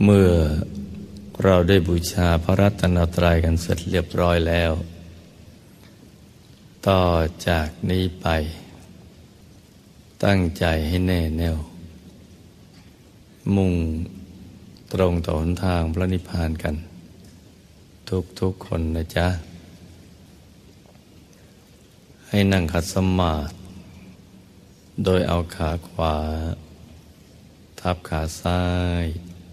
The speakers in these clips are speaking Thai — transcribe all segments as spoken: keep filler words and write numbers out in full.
เมื่อเราได้บูชาพระรัตนตรัยกันเสร็จเรียบร้อยแล้วต่อจากนี้ไปตั้งใจให้แน่แน่วมุ่งตรงต่อหนทางพระนิพพานกันทุกๆคนนะจ๊ะให้นั่งขัดสมาธิโดยเอาขาขวาทับขาซ้าย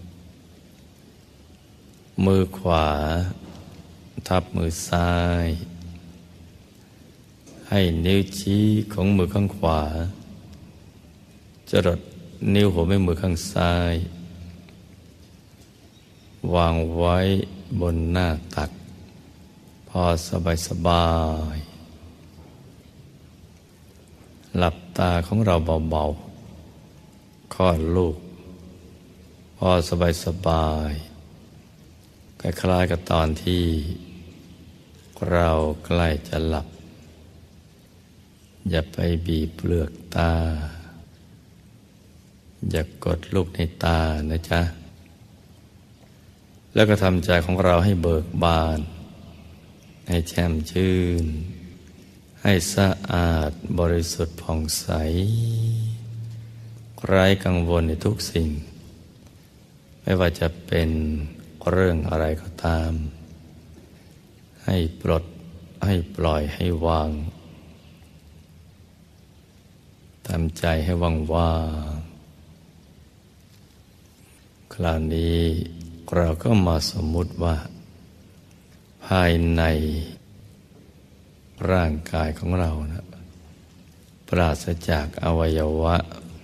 มือขวาทับมือซ้ายให้นิ้วชี้ของมือข้างขวาจรดนิ้วหัวแม่มือข้างซ้ายวางไว้บนหน้าตักพอสบายสบายหลับตาของเราเบาๆคลอดลูกพอสบายสบายคล้ายๆกับตอนที่เราใกล้จะหลับอย่าไปบีบเปลือกตาอย่ากดลูกในตานะจ๊ะแล้วก็ทำใจของเราให้เบิกบานให้แช่มชื่นให้สะอาดบริสุทธิ์ผ่องใสไร้กังวลในทุกสิ่งไม่ว่าจะเป็นเรื่องอะไรก็ตามให้ปลดให้ปล่อยให้วางทำใจให้ว่างว่างคราวนี้เราก็มาสมมุติว่าภายในร่างกายของเรานะปราศจากอวัยวะ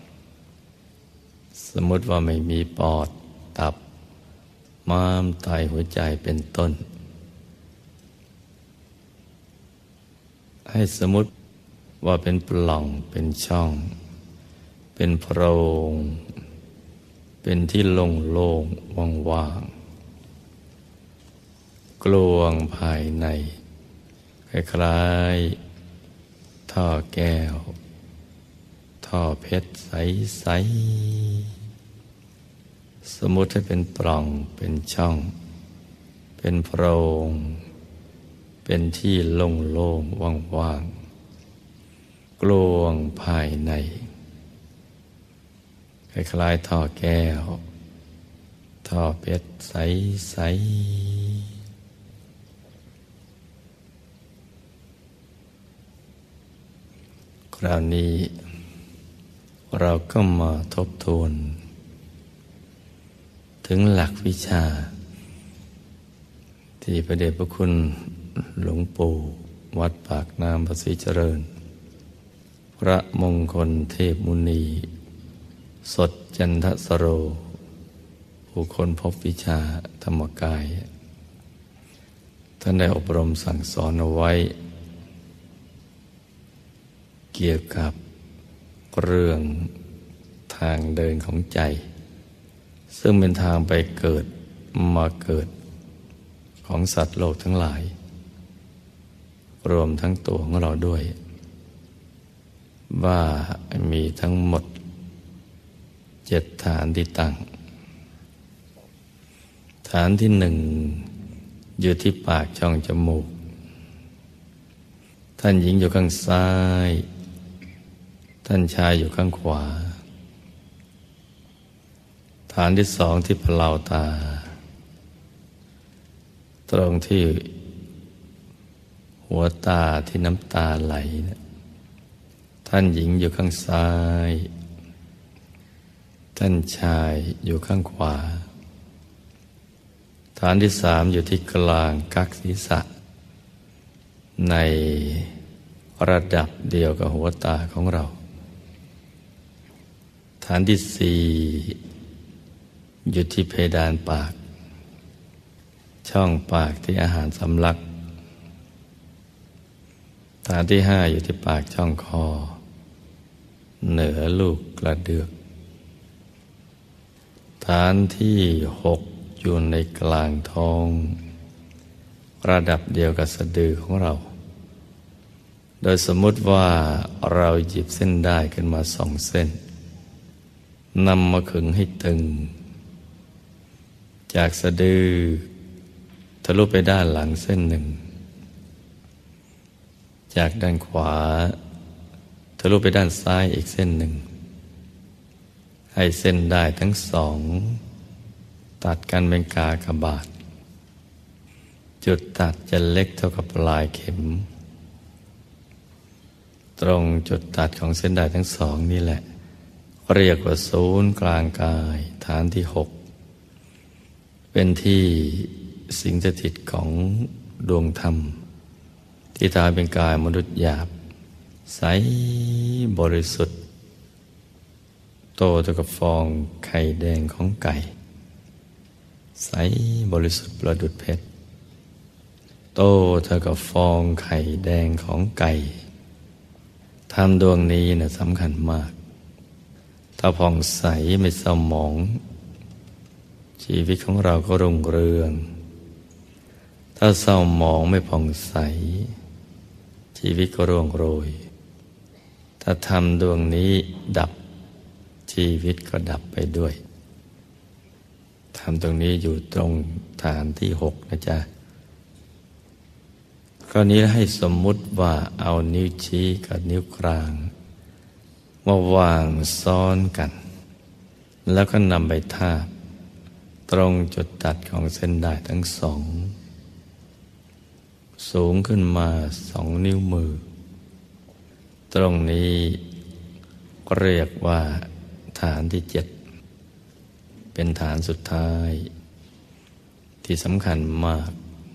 สมมุติว่าไม่มีปอดตับม้ามไตหัวใจเป็นต้นให้สมมุติว่าเป็นปล่องเป็นช่องเป็นโพรงเป็นที่โล่งๆว่างๆกลวงภายในคล้ายๆท่อแก้วท่อเพชรใสๆสมมุติให้เป็นปล่องเป็นช่องเป็นโพรงเป็นที่โล่งๆว่างๆกลวงภายในคล้ายๆท่อแก้วท่อเพชรใสๆคราวนี้เราก็มาทบทวนถึงหลักวิชาที่พระเดชพระคุณหลวงปู่วัดปากน้ำภาษีเจริญพระมงคลเทพมุนีสดจันทสโรผู้คนพบวิชาธรรมกายท่านได้อบรมสั่งสอนเอาไว้เกี่ยวกับเรื่องทางเดินของใจซึ่งเป็นทางไปเกิดมาเกิดของสัตว์โลกทั้งหลายรวมทั้งตัวของเราด้วยว่ามีทั้งหมดเจ็ดฐานที่ตั้งฐานที่หนึ่งอยู่ที่ปากช่องจมูกท่านหญิงอยู่ข้างซ้ายท่านชายอยู่ข้างขวาฐานที่สองที่เพลาตาตรงที่หัวตาที่น้ำตาไหลนะท่านหญิงอยู่ข้างซ้ายท่านชายอยู่ข้างขวาฐานที่สามอยู่ที่กลางกักศีรษะในระดับเดียวกับหัวตาของเราฐานที่สี่อยู่ที่เพดานปากช่องปากที่อาหารสำลักฐานที่ห้าอยู่ที่ปากช่องคอเหนือลูกกระเดือกฐานที่หกอยู่ในกลางท้องระดับเดียวกับสะดือของเราโดยสมมุติว่าเราหยิบเส้นด้ายขึ้นมาสองเส้นนำมาขึงให้ตึงจากสะดือทะลุไปด้านหลังเส้นหนึ่งจากด้านขวาทะลุไปด้านซ้ายอีกเส้นหนึ่งให้เส้นได้ทั้งสองตัดกันเป็นกากบาทจุดตัดจะเล็กเท่ากับปลายเข็มตรงจุดตัดของเส้นได้ทั้งสองนี่แหละเรียกว่าศูนย์กลางกายฐานที่หกเป็นที่สิงสถิตของดวงธรรมที่ทำให้เป็นกายมนุษย์หยาบใสบริสุทธิ์โตเท่ากับฟองไข่แดงของไก่ใสบริสุทธิ์ประดุจเพชรโตเท่ากับฟองไข่แดงของไก่ธรรมดวงนี้นะสำคัญมากถ้าผ่องใสไม่เศร้าหมองชีวิตของเราก็รุ่งเรืองถ้าเศร้าหมองไม่ผ่องใสชีวิตก็ร่วงโรยถ้าธรรมดวงนี้ดับชีวิตก็ดับไปด้วยธรรมตรงนี้อยู่ตรงฐานที่หกนะจ๊ะคราวนี้ให้สมมุติว่าเอานิ้วชี้กับนิ้วกลางมาวางซ้อนกันแล้วก็นำไปทาบตรงจุดตัดของเส้นด้ายทั้งสองสูงขึ้นมาสองนิ้วมือตรงนี้เรียกว่าฐานที่เจ็ดเป็นฐานสุดท้ายที่สำคัญมาก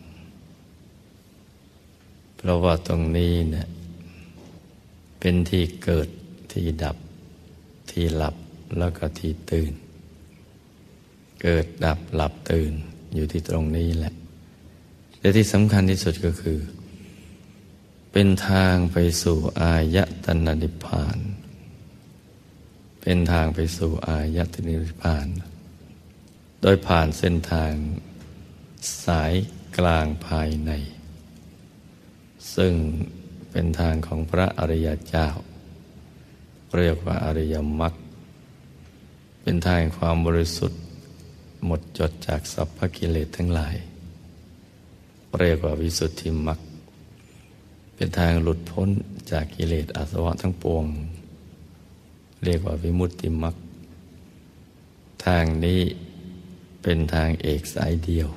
เพราะว่าตรงนี้เนี่ยเป็นที่เกิดที่ดับที่หลับแล้วก็ที่ตื่นเกิดดับหลับตื่นอยู่ที่ตรงนี้แหละแต่ที่สำคัญที่สุดก็คือเป็นทางไปสู่อายตนะนิพพานเป็นทางไปสู่อายตนะนิพพานโดยผ่านเส้นทางสายกลางภายในซึ่งเป็นทางของพระอริยเจ้าเรียกว่าอริยมรรคเป็นทางความบริสุทธิ์หมดจดจากสัพพกิเลสทั้งหลายเรียกว่าวิสุทธิมรรคเป็นทางหลุดพ้นจากกิเลสอาสวะทั้งปวงเรียกว่าวิมุตติมรรคทางนี้เป็นทางเอกสายเดียว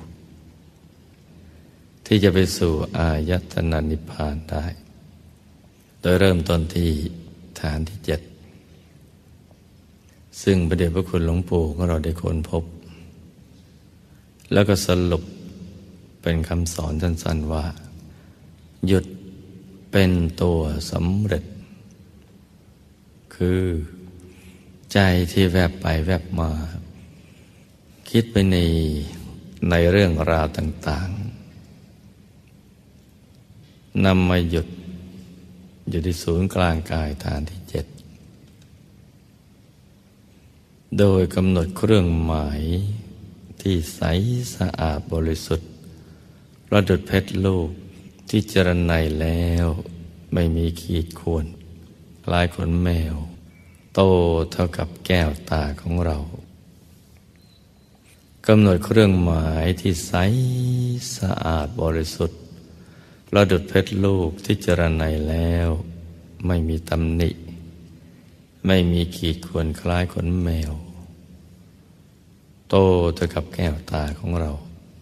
ที่จะไปสู่อายตนะนิพพานได้โดยเริ่มต้นที่ฐานที่เจ็ดซึ่งพระเดชพระคุณหลวงปู่ของเราได้ค้นพบแล้วก็สรุปเป็นคำสอนสั้นๆว่าหยุดเป็นตัวสำเร็จคือใจที่แวบไปแวบมาคิดไปในในเรื่องราวต่างๆนำมาหยุดอยู่ที่ศูนย์กลางกายฐานที่เจ็ดโดยกำหนดเครื่องหมายที่ใสสะอาดบริสุทธิ์ประดุจเพชรลูกที่เจรไนแล้วไม่มีขีดข่วนคล้ายขนแมวโตเท่ากับแก้วตาของเรากำหนดเครื่องหมายที่ใสสะอาดบริสุทธิ์ประดุจเพชรลูกที่เจรไนแล้วไม่มีตำหนิไม่มีขีดข่วนคล้ายขนแมวโตเท่ากับแก้วตาของเรา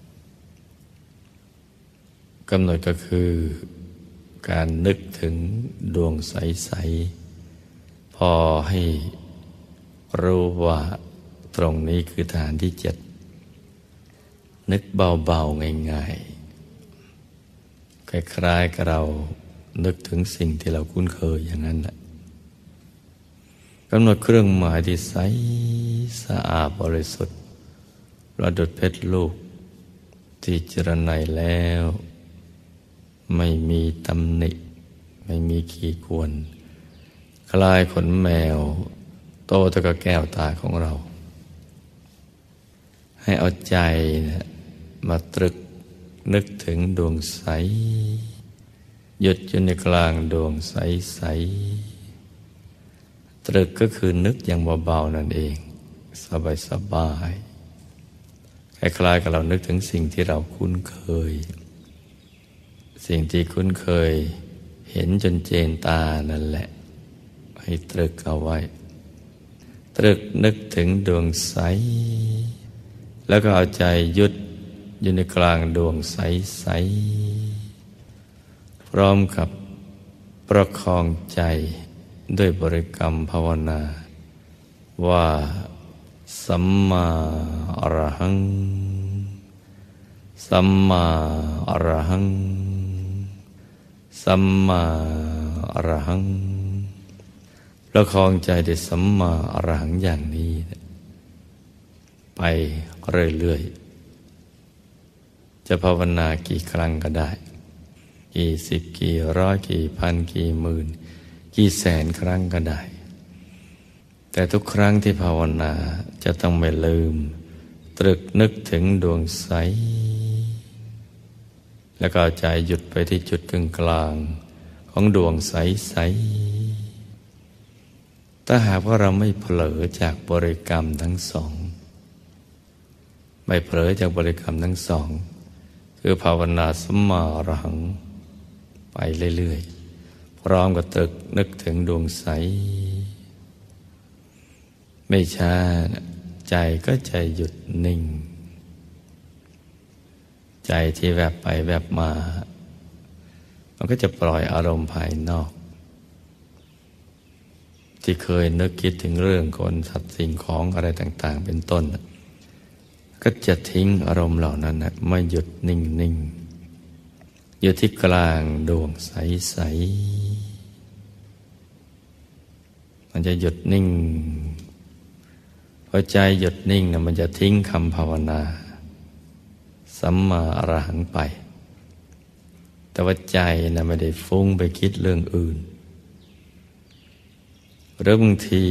กำหนดก็คือการนึกถึงดวงใสๆพอให้รู้ว่าตรงนี้คือฐานที่เจ็ดนึกเบาๆง่ายๆคล้ายๆกับเรานึกถึงสิ่งที่เราคุ้นเคยอย่างนั้นแหละกำหนดเครื่องหมายที่ใสสะอาดบริสุทธิ์ประดุจเพชรลูกที่เจรไนแล้วไม่มีตำหนิไม่มีขีดข่วนคล้ายขนแมวโตเท่ากับแก้วตาของเราให้เอาใจนะมาตรึกนึกถึงดวงใสหยุดอยู่ในกลางดวงใสๆตรึกก็คือนึกอย่างเบาๆนั่นเองสบายๆคล้ายๆกับเรานึกถึงสิ่งที่เราคุ้นเคยสิ่งที่คุ้นเคยเห็นจนเจนตานั่นแหละให้ตรึกเอาไว้ตรึกนึกถึงดวงใสแล้วก็เอาใจหยุดอยู่ในกลางดวงใสๆพร้อมกับประคองใจด้วยบริกรรมภาวนาว่าสัมมาอรหังสัมมาอรหังสัมมาอรหังประคองใจด้วยสัมมาอรหังอย่างนี้ไปเรื่อยๆจะภาวนากี่ครั้งก็ได้กี่สิบกี่ร้อยกี่พันกี่หมื่นกี่แสนครั้งก็ได้แต่ทุกครั้งที่ภาวนาจะต้องไม่ลืมตรึกนึกถึงดวงใสแล้วก็ใจหยุดไปที่จุดกึ่งกลางของดวงใสๆถ้าหากว่าเราไม่เผลอจากบริกรรมทั้งสองไม่เผลอจากบริกรรมทั้งสองคือภาวนาสัมมาอรหังไปเรื่อยๆพร้อมกับตรึกนึกถึงดวงใสไม่ช้าใจก็ใจหยุดนิ่งใจที่แวบไปแวบมามันก็จะปล่อยอารมณ์ภายนอกที่เคยนึกคิดถึงเรื่องคนสัตว์สิ่งของอะไรต่างๆเป็นต้นก็จะทิ้งอารมณ์เหล่านั้นนะไม่หยุดนิ่งๆอยู่ที่กลางดวงใสๆมันจะหยุดนิ่งพอใจหยุดนิ่งนะมันจะทิ้งคำภาวนาสัมมาอรหังไปแต่ว่าใจนะไม่ได้ฟุ้งไปคิดเรื่องอื่นหรือบางที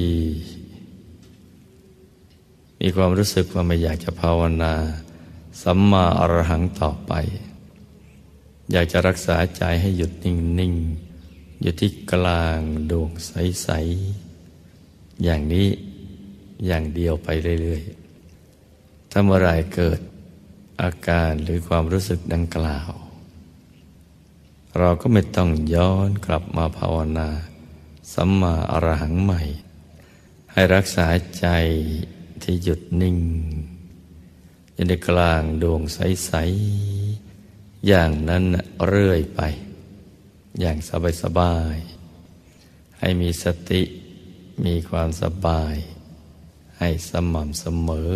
มีความรู้สึกว่าไม่อยากจะภาวนาสัมมาอรหังต่อไปอยากจะรักษาใจให้หยุดนิ่งๆอยู่ที่กลางดวงใสๆอย่างนี้อย่างเดียวไปเรื่อยๆถ้าเมื่อไรเกิดอาการหรือความรู้สึกดังกล่าวเราก็ไม่ต้องย้อนกลับมาภาวนาสัมมาอรหังใหม่ให้รักษาใจที่หยุดนิ่งอยู่ในกลางดวงใสๆอย่างนั้นเรื่อยไปอย่างสบายๆให้มีสติมีความสบายให้สม่ำเสมอ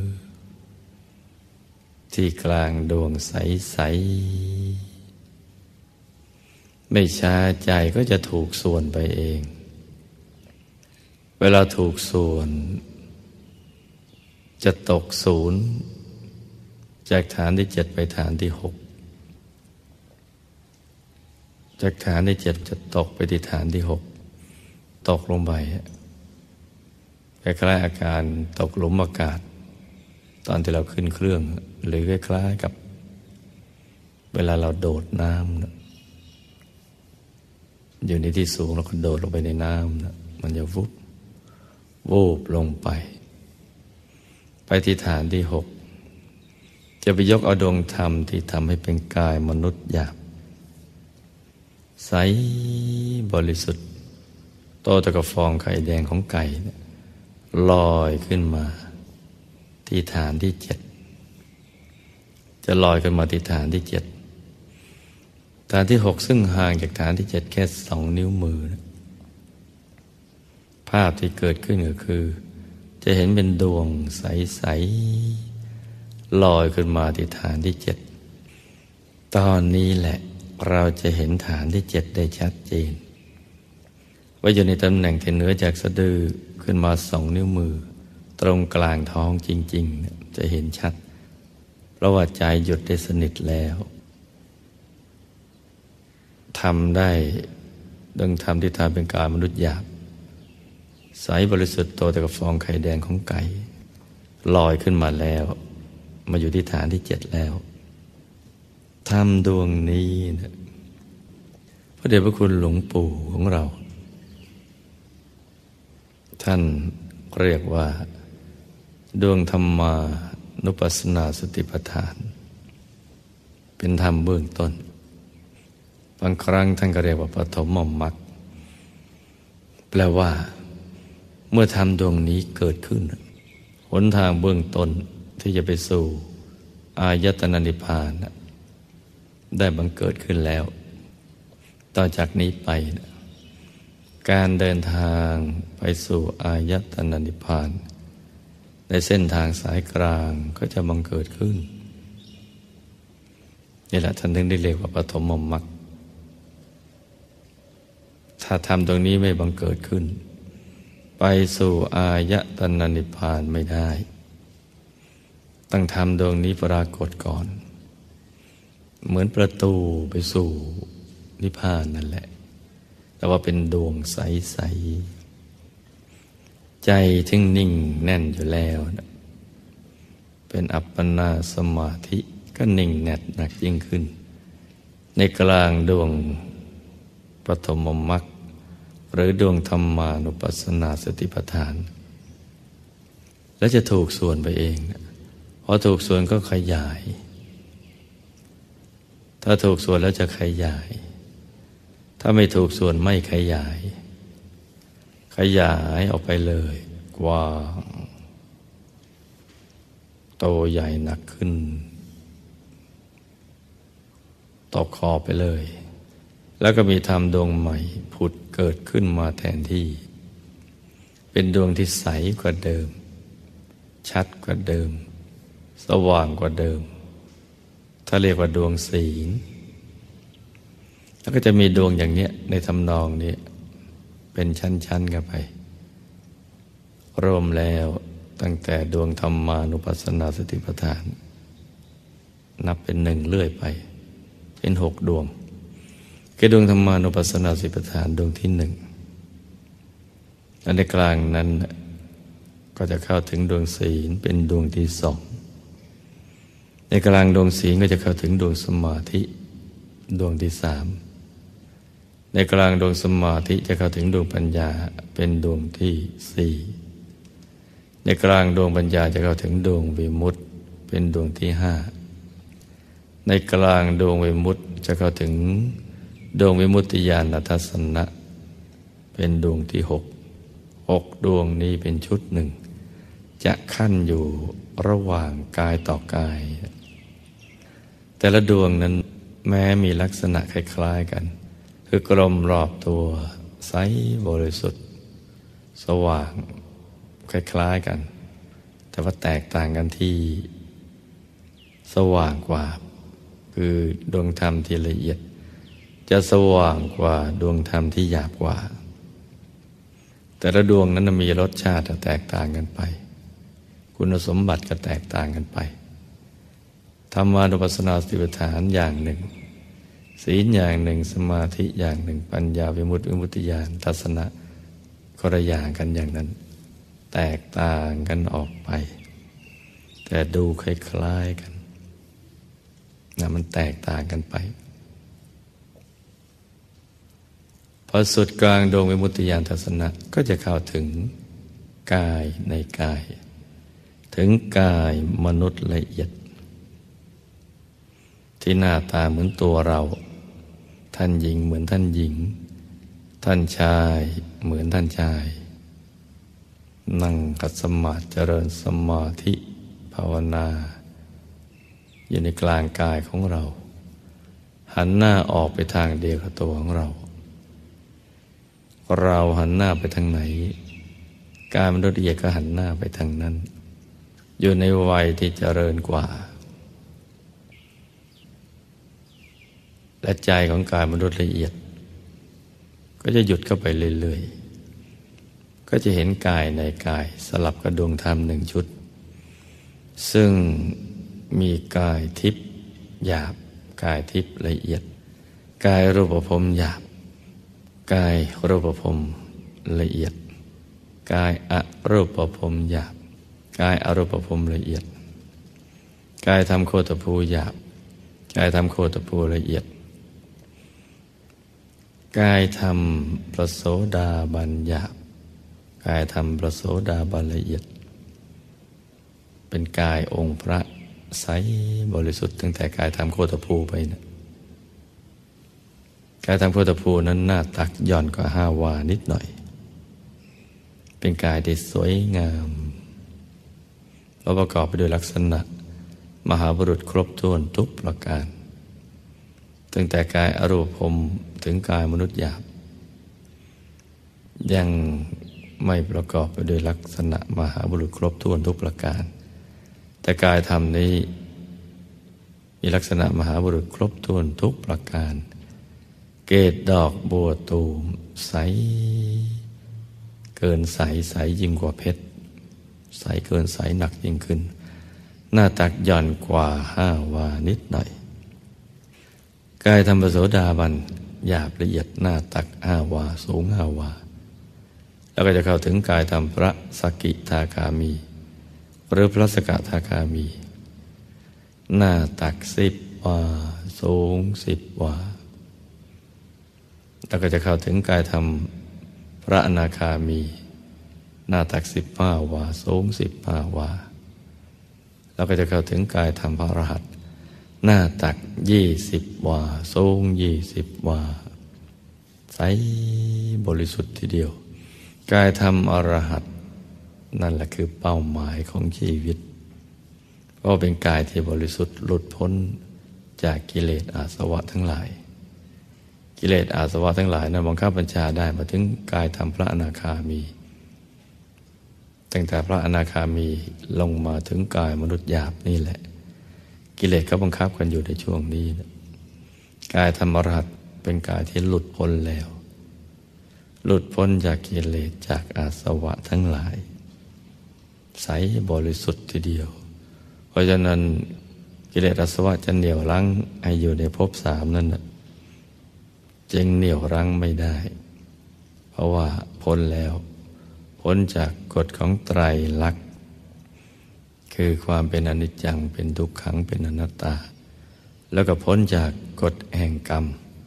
ที่กลางดวงใสๆไม่ช้าใจก็จะถูกส่วนไปเองเวลาถูกส่วนจะตกศูนย์จากฐานที่เจ็ดไปฐานที่หกจากฐานที่เจ็ดจะตกไปที่ฐานที่หกตกลงไปคล้ายๆอาการตกหลุมอากาศตอนที่เราขึ้นเครื่องหรือคล้ายๆกับเวลาเราโดดน้ำนะอยู่ในที่สูงเราก็โดดลงไปในน้ำนะมันจะวุบวูบลงไปไปที่ฐานที่หกจะไปยกเอาดวงธรรมที่ทำให้เป็นกายมนุษย์หยาบใสบริสุทธิ์โตเท่ากับฟองไข่แดงของไก่ลอยขึ้นมาที่ฐานที่เจ็ดจะลอยขึ้นมาที่ฐานที่เจ็ดฐานที่หกซึ่งห่างจากฐานที่เจ็ดแค่สองนิ้วมือนะภาพที่เกิดขึ้นก็คือจะเห็นเป็นดวงใสๆลอยขึ้นมาที่ฐานที่เจ็ดตอนนี้แหละเราจะเห็นฐานที่เจ็ดได้ชัดเจนว่าอยู่ในตำแหน่งที่เหนือจากสะดือขึ้นมาสองนิ้วมือตรงกลางท้องจริงๆจะเห็นชัดเพราะว่าใจหยุดได้สนิทแล้วทำได้ดังทำที่ทำเป็นกายมนุษย์หยาบใสบริสุทธิ์โตแต่กับฟองไข่แดงของไก่ลอยขึ้นมาแล้วมาอยู่ที่ฐานที่เจ็ดแล้วทำดวงนี้นะพระเดชพระคุณหลวงปู่ของเราท่านเรียกว่าดวงธรรมานุปัสสนาสติปัฏฐานเป็นธรรมเบื้องต้นบางครั้งท่านก็เรียกว่าปฐมมรรคแปลว่าเมื่อธรรมดวงนี้เกิดขึ้นหนทางเบื้องต้นที่จะไปสู่อายตนะนิพพานได้บังเกิดขึ้นแล้วต่อจากนี้ไปการเดินทางไปสู่อายตนะนิพพานในเส้นทางสายกลางก็จะบังเกิดขึ้นนี่แหละท่านถึงได้เรียกว่าปฐมมรรคถ้าทำตรงนี้ไม่บังเกิดขึ้นไปสู่อายตนะนิพพานไม่ได้ต้องทำดวงนี้ปรากฏก่อนเหมือนประตูไปสู่นิพพานนั่นแหละแต่ว่าเป็นดวงใสๆใจที่นิ่งแน่นอยู่แล้วนะเป็นอัปปนาสมาธิก็นิ่งแน่นหนักยิ่งขึ้นในกลางดวงปฐมมรรคหรือดวงธรรมานุปัสสนาสติปัฏฐานแล้วจะถูกส่วนไปเองพอถูกส่วนก็ขยายถ้าถูกส่วนแล้วจะขยายถ้าไม่ถูกส่วนไม่ขยายขยายออกไปเลยกว้างโตใหญ่หนักขึ้นตอบคอไปเลยแล้วก็มีธรรมดวงใหม่ผุดเกิดขึ้นมาแทนที่เป็นดวงที่ใสกว่าเดิมชัดกว่าเดิมสว่างกว่าเดิมถ้าเรียกว่าดวงศีลแล้วก็จะมีดวงอย่างเนี้ยในทำนองนี้เป็นชั้นๆกันไปรวมแล้วตั้งแต่ดวงธรรมานุปัสสนาสติปัฏฐานนับเป็นหนึ่งเรื่อยไปเป็นหกดวงคือดวงธรรมานุปัสสนาสติปัฏฐานดวงที่หนึ่งและในกลางนั้นก็จะเข้าถึงดวงศีลเป็นดวงที่สองในกลางดวงศีลก็จะเข้าถึงดวงสมาธิดวงที่สามในกลางดวงสมาธิจะเข้าถึงดวงปัญญาเป็นดวงที่สี่ในกลางดวงปัญญาจะเข้าถึงดวงวิมุตติเป็นดวงที่ห้าในกลางดวงวิมุตติจะเข้าถึงดวงวิมุตติญาณทัสสนะเป็นดวงที่หกหกดวงนี้เป็นชุดหนึ่งจะขั้นอยู่ระหว่างกายต่อกายแต่ละดวงนั้นแม้มีลักษณะคล้ายๆกันคือกลมรอบตัวใสบริสุทธิ์สว่างคล้ายๆกันแต่ว่าแตกต่างกันที่สว่างกว่าคือดวงธรรมที่ละเอียดจะสว่างกว่าดวงธรรมที่หยาบกว่าแต่ละดวงนั้นมีรสชาติแตกต่างกันไปคุณสมบัติก็แตกต่างกันไปธรรมานุปัสสนาสติปัฏฐานอย่างหนึ่งศีลอย่างหนึ่งสมาธิอย่างหนึ่งปัญญาวิมุตติวิมุตติญาณทัสสนะคนละอย่างกันอย่างนั้นแตกต่างกันออกไปแต่ดูคล้ายๆกันนะมันแตกต่างกันไปพอสุดกลางดวงวิมุตติญาณทัสสนะก็จะเข้าถึงกายในกายถึงกายมนุษย์ละเอียดที่หน้าตาเหมือนตัวเราท่านหญิงเหมือนท่านหญิงท่านชายเหมือนท่านชายนั่งขัดสมาธิเจริญสมาธิภาวนาอยู่ในกลางกายของเราหันหน้าออกไปทางเดียวกับตัวของเราเราหันหน้าไปทางไหนกายมนุษย์ละเอียดก็หันหน้าไปทางนั้นอยู่ในวัยที่เจริญกว่าและใจของกายมนุษย์ละเอียดก็จะหยุดเข้าไปเรื่อยๆก็จะเห็นกายในกายสลับกับดวงธรรมหนึ่งชุดซึ่งมีกายทิพย์หยาบกายทิพย์ละเอียดกายรูปภพหยาบกายรูปภพละเอียดกายอรูปภพหยาบกายอรูปภพละเอียดกายธรรมโคตภูหยาบกายธรรมโคตภูละเอียดกายธรรมประโสดาบันหยาบกายธรรมประโสดาบันละเอียดเป็นกายองค์พระใสบริสุทธิ์ตั้งแต่กายทำโคตภูไปนะกายทำโคตภูนั้นหน้าตักย่อนกว่าห้าวานิดหน่อยเป็นกายที่สวยงามและประกอบไปด้วยลักษณะมหาบุรุษครบถ้วนทุกประการตั้งแต่กายอรูปพรหมถึงกายมนุษย์หยาบยังไม่ประกอบไปด้วยลักษณะมหาบุรุษครบถ้วนทุกประการแต่กายธรรมนี้มีลักษณะมหาบุรุษครบถ้วนทุกประการเกศดอกบัวตูมใสเกินใสใสยิ่งกว่าเพชรใสเกินใสหนักยิ่งขึ้นหน้าตักหย่อนกว่าห้าวานิดหน่อยกายธรรมโสดาบันหยาบละเอียดหน้าตักห้าวาสูงห้าวาแล้วก็จะเข้าถึงกายธรรมพระสกิทาคามีหรือพระสกทาคามีหน้าตักสิบวาสูงสิบวาแล้วก็จะเข้าถึงกายธรรมพระอนาคามีหน้าตักสิบห้าวาสูงสิบห้าวาแล้วก็จะเข้าถึงกายธรรมพระอรหันต์หน้าตักยี่สิบวาสูงยี่สิบวาใสบริสุทธิ์ทีเดียวกายธรรมอรหันต์นั่นแหละคือเป้าหมายของชีวิตเพราะเป็นกายที่บริสุทธิ์หลุดพ้นจากกิเลสอาสวะทั้งหลายกิเลสอาสวะทั้งหลายนั้นบังคับบัญชาได้มาถึงกายธรรมพระอนาคามีตั้งแต่พระอนาคามีลงมาถึงกายมนุษย์หยาบนี่แหละกิเลสก็บังคับกันอยู่ในช่วงนี้นะกายธรรมอรหันต์เป็นกายที่หลุดพ้นแล้วหลุดพ้นจากกิเลสจากอาสวะทั้งหลายใสบริสุทธิ์ทีเดียวเพราะฉะนั้นกิเลสอาสวะจะเหนี่ยวรั้งให้อยู่ในภพสามนั่นนะจึงเหนี่ยวรั้งไม่ได้เพราะว่าพ้นแล้วพ้นจากกฎของไตรลักษณ์คือความเป็นอนิจจังเป็นทุกขังเป็นอนัตตาแล้วก็พ้นจากกฎแห่งกรรม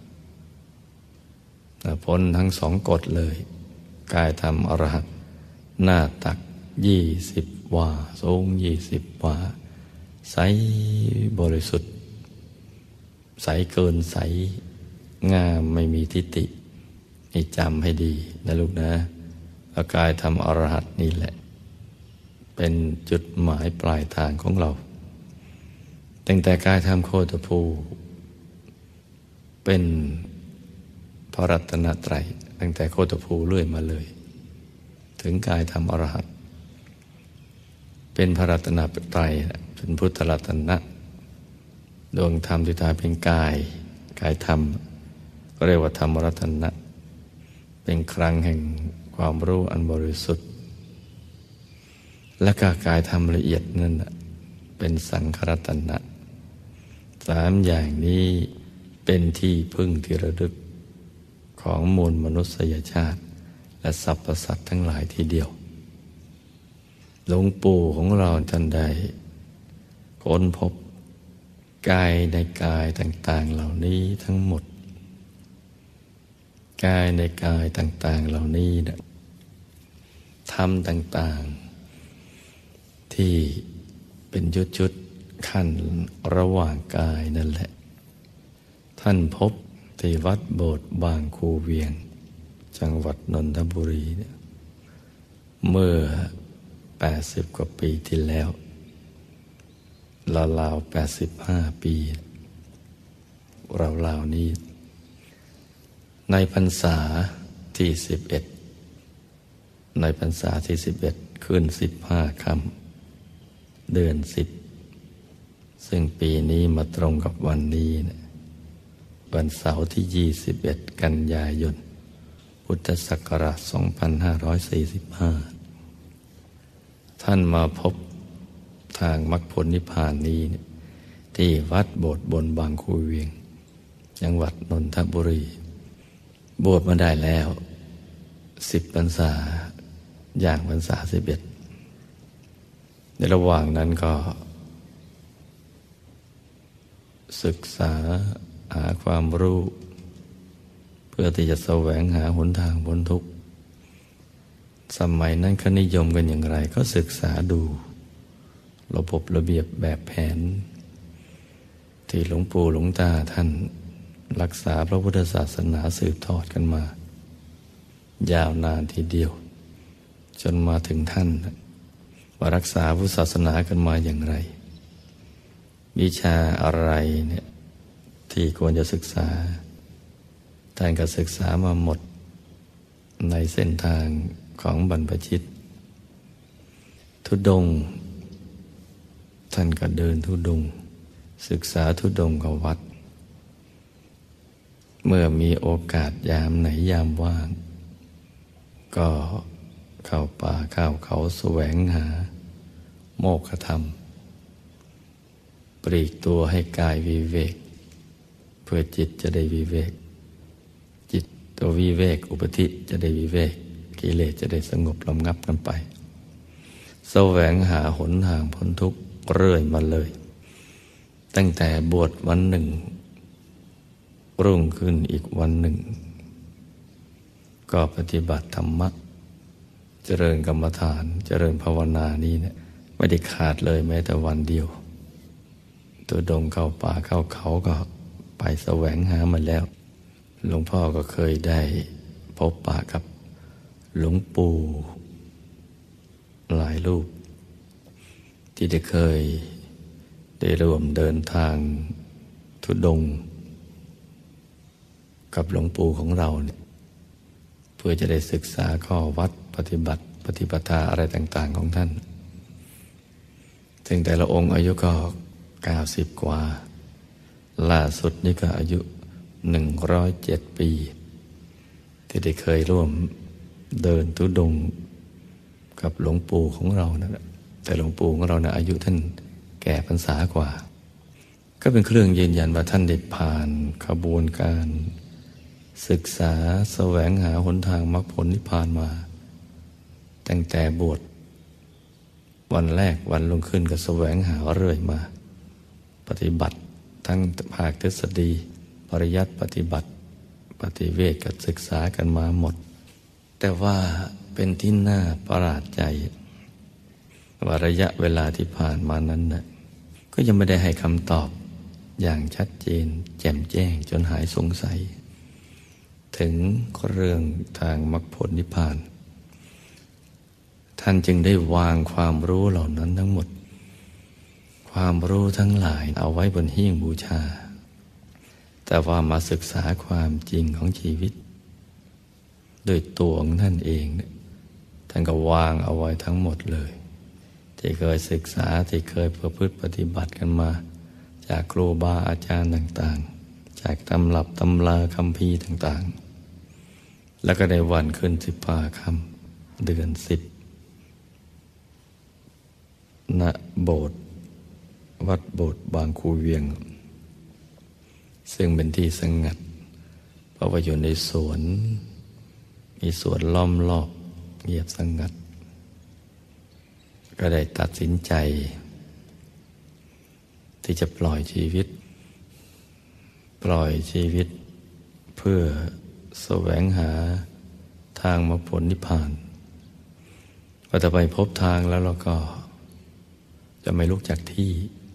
พ้นทั้งสองกฎเลยกายธรรมอรหันต์หน้าตักยี่สิบวาสูงยี่สิบวาใสบริสุทธิ์ใสเกินใสงามไม่มีทิฏฐินี่จำให้ดีนะลูกนะกายธรรมอรหันต์นี่แหละเป็นจุดหมายปลายทางของเราตั้งแต่กายธรรมโคตภูเป็นพระรัตนตรัยตั้งแต่โคตภูเรื่อยมาเลยถึงกายธรรมอรหันต์เป็นพระรัตนตรัยเป็นพุทธรัตนะดวงธรรมที่ตายเป็นกายกายธรรมก็เรียกว่าธรรมรัตนะเป็นครั้งแห่งความรู้อันบริสุทธิ์และกายธรรมละเอียดนั่นเป็นสังขรัตนะสามอย่างนี้เป็นที่พึ่งที่ระลึกของมวลมนุษยชาติและสรรพสัตว์ทั้งหลายทีเดียวหลวงปู่ของเราท่านได้ค้นพบกายในกายต่างๆเหล่านี้ทั้งหมดกายในกายต่างๆเหล่านี้นะธรรมต่างๆที่เป็นชุดๆขั้นระหว่างกายนั่นแหละท่านพบที่วัดโบสถ์บางคูเวียงจังหวัดนนทบุรีเนี่ยเมื่อแปดสิบกว่าปีที่แล้วราวๆแปดสิบห้าปีราวๆนี้ในพรรษาที่สิบเอ็ดในพรรษาที่สิบเอ็ดขึ้นสิบห้าค่ำเดือนสิบซึ่งปีนี้มาตรงกับวันนี้นะวันเสาร์ที่ยี่สิบเอ็ดกันยายนพุทธศักราชสองพันห้าร้อยสี่สิบห้าท่านมาพบทางมรรคผลนิพพานนี้ที่วัดโบสถ์บนบางคูเวียงจังหวัดนนทบุรีบวชมาได้แล้วสิบพรรษาอย่างพรรษาสิบเอ็ดในระหว่างนั้นก็ศึกษาหาความรู้เพื่อที่จะแสวงหาหนทางพ้นทุกข์สมัยนั้นเขานิยมกันอย่างไรก็ศึกษาดูระบบระเบียบแบบแผนที่หลวงปู่หลวงตาท่านรักษาพระพุทธศาสนาสืบทอดกันมายาวนานทีเดียวจนมาถึงท่านว่ารักษาพุทธศาสนากันมาอย่างไรวิชาอะไรเนี่ยที่ควรจะศึกษาท่านก็ศึกษามาหมดในเส้นทางของบรรพชิตธุดงค์ท่านก็เดินธุดงค์ศึกษาธุดงค์กับวัดเมื่อมีโอกาสยามไหนยามว่างก็เข้าป่าเข้าเขาแสวงหาโมกขธรรมปลีกตัวให้กายวิเวกเพื่อจิตจะได้วิเวกจิตตัววิเวกอุปธิจะได้วิเวกกิเลสจะได้สงบระงับกันไปแสวงหาหนทางพ้นทุกข์เรื่อยมาเลยตั้งแต่บวชวันหนึ่งรุ่งขึ้นอีกวันหนึ่งก็ปฏิบัติธรรมะเจริญกรรมฐานเจริญภาวนานี่เนี่ยไม่ได้ขาดเลยแม้แต่วันเดียวตัวดงเข้าป่าเข้าเขาก็ไปแสวงหามาแล้วหลวงพ่อก็เคยได้พบปะกับหลวงปู่หลายรูปที่ได้เคยได้ร่วมเดินทางธุดงค์กับหลวงปู่ของเราเนี่ยเพื่อจะได้ศึกษาข้อวัดปฏิบัติปฏิปทาอะไรต่างๆของท่านซึ่งแต่ละองค์อายุก็เก้าสิบกว่าล่าสุดนี่ก็อายุหนึ่งร้อยเจ็ดปีที่ได้เคยร่วมเดินธุดงค์กับหลวงปู่ของเรานะแต่หลวงปู่ของเรานะอายุท่านแก่พรรษากว่าก็เป็นเครื่องยืนยันว่าท่านได้ผ่านขบวนการศึกษาแสวงหาหนทางมรรคผลนิพพานมาตั้งแต่บวชวันแรกวันลงขึ้นก็แสวงหาเรื่อยมาปฏิบัติทั้งภาคทฤษฎีปริยัติปฏิบัติปฏิเวทก็ศึกษากันมาหมดแต่ว่าเป็นที่น่าประหลาดใจว่าระยะเวลาที่ผ่านมานั้นน่ะก็ยังไม่ได้ให้คำตอบอย่างชัดเจนแจ่มแจ้งจนหายสงสัยถึงเรื่องทางมรรคผลนิพพานท่านจึงได้วางความรู้เหล่านั้นทั้งหมดความรู้ทั้งหลายเอาไว้บนหิ้งบูชาแต่ว่ามาศึกษาความจริงของชีวิตโดยตัวของท่านเองท่านก็วางเอาไว้ทั้งหมดเลยที่เคยศึกษาที่เคยประพฤติปฏิบัติกันมาจากครูบาอาจารย์ต่างๆจากตำรับตำราคัมภีร์ต่างๆแล้วก็ในวันขึ้นสิบห้าค่ำเดือนสิบณโบสถ์วัดโบสถ์บางคูเวียงซึ่งเป็นที่สงัดเพราะว่าอยู่ในสวนมีสวนล้อมรอบเงียบสงัดก็ได้ตัดสินใจที่จะปล่อยชีวิตปล่อยชีวิตเพื่อแสวงหาทางมรรคผลนิพพานพอจะไปพบทางแล้วเราก็จะไม่ลุกจากที่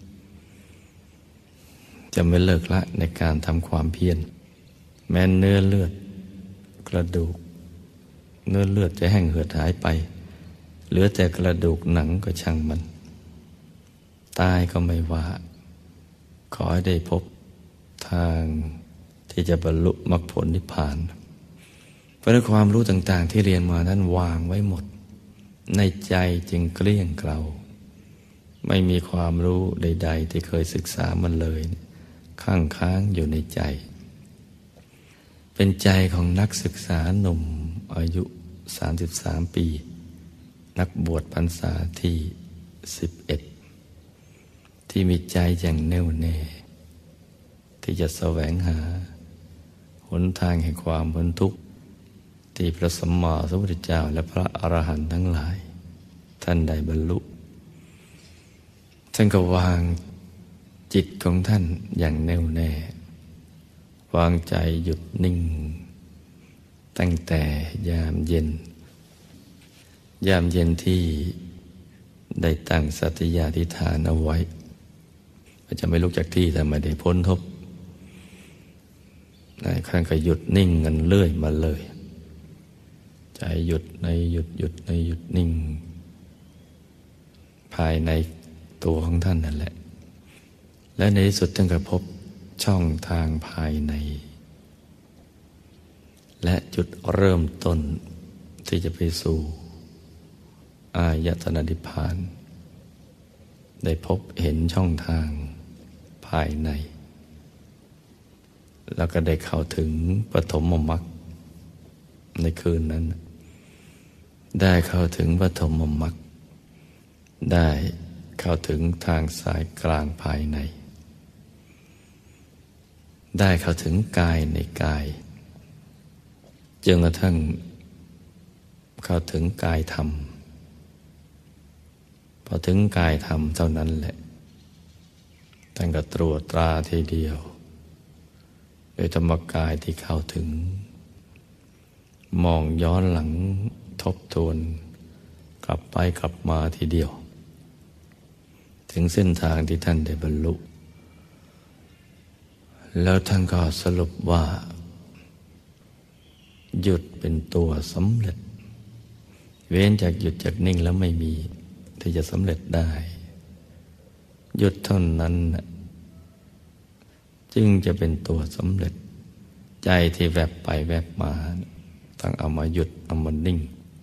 จะไม่เลิกละในการทำความเพียรแม้เนื้อเลือดกระดูกเนื้อเลือดจะแห้งเหือดหายไปเหลือแต่กระดูกหนังก็ช่างมันตายก็ไม่ว่าขอให้ได้พบทางที่จะบรรลุมรรคผลนิพพานเพราะความรู้ต่างๆที่เรียนมานั้นวางไว้หมดในใจจึงเกลี้ยงเกลาไม่มีความรู้ใดๆที่เคยศึกษามันเลยข้างค้างอยู่ในใจเป็นใจของนักศึกษาหนุ่มอายุสามสิบสามปีนักบวชพรรษาที่สิบเอ็ดที่มีใจอย่างแน่วแน่ที่จะแสวงหาหนทางแห่งความพ้นทุกข์ที่พระสัมมาสัมพุทธเจ้าและพระอรหันต์ทั้งหลายท่านได้บรรลุท่านก็วางจิตของท่านอย่างแน่วแน่วางใจหยุดนิ่งตั้งแต่ยามเย็นยามเย็นที่ได้ตั้งสัตยาธิฐานเอาไว้ว่าจะไม่ลุกจากที่แต่ไม่ได้พ้นทบในครั้งก็หยุดนิ่งกันเรื่อยมาเลยใจหยุดในหยุดหยุดในหยุดนิ่งภายในตัวของท่านนั่นแหละและในที่สุดท่านก็พบช่องทางภายในและจุดเริ่มต้นที่จะไปสู่อายตนะนิพพานได้พบเห็นช่องทางภายในแล้วก็ได้เข้าถึงปฐมมรรคในคืนนั้นได้เข้าถึงปฐมมรรคได้เข้าถึงทางสายกลางภายในได้เข้าถึงกายในกายจนกระทั่งเข้าถึงกายธรรมพอถึงกายธรรมเท่านั้นแหละท่านก็ตรวจตราทีเดียวโดยธรรมกายที่เข้าถึงมองย้อนหลังทบทวนกลับไปกลับมาทีเดียวถึงเส้นทางที่ท่านได้บรรลุแล้วท่านก็สรุปว่าหยุดเป็นตัวสำเร็จเว้นจากหยุดจากนิ่งแล้วไม่มีที่จะสำเร็จได้หยุดเท่านั้นจึงจะเป็นตัวสำเร็จใจที่แวบไปแวบมาต้องเอามาหยุดเอามานิ่ง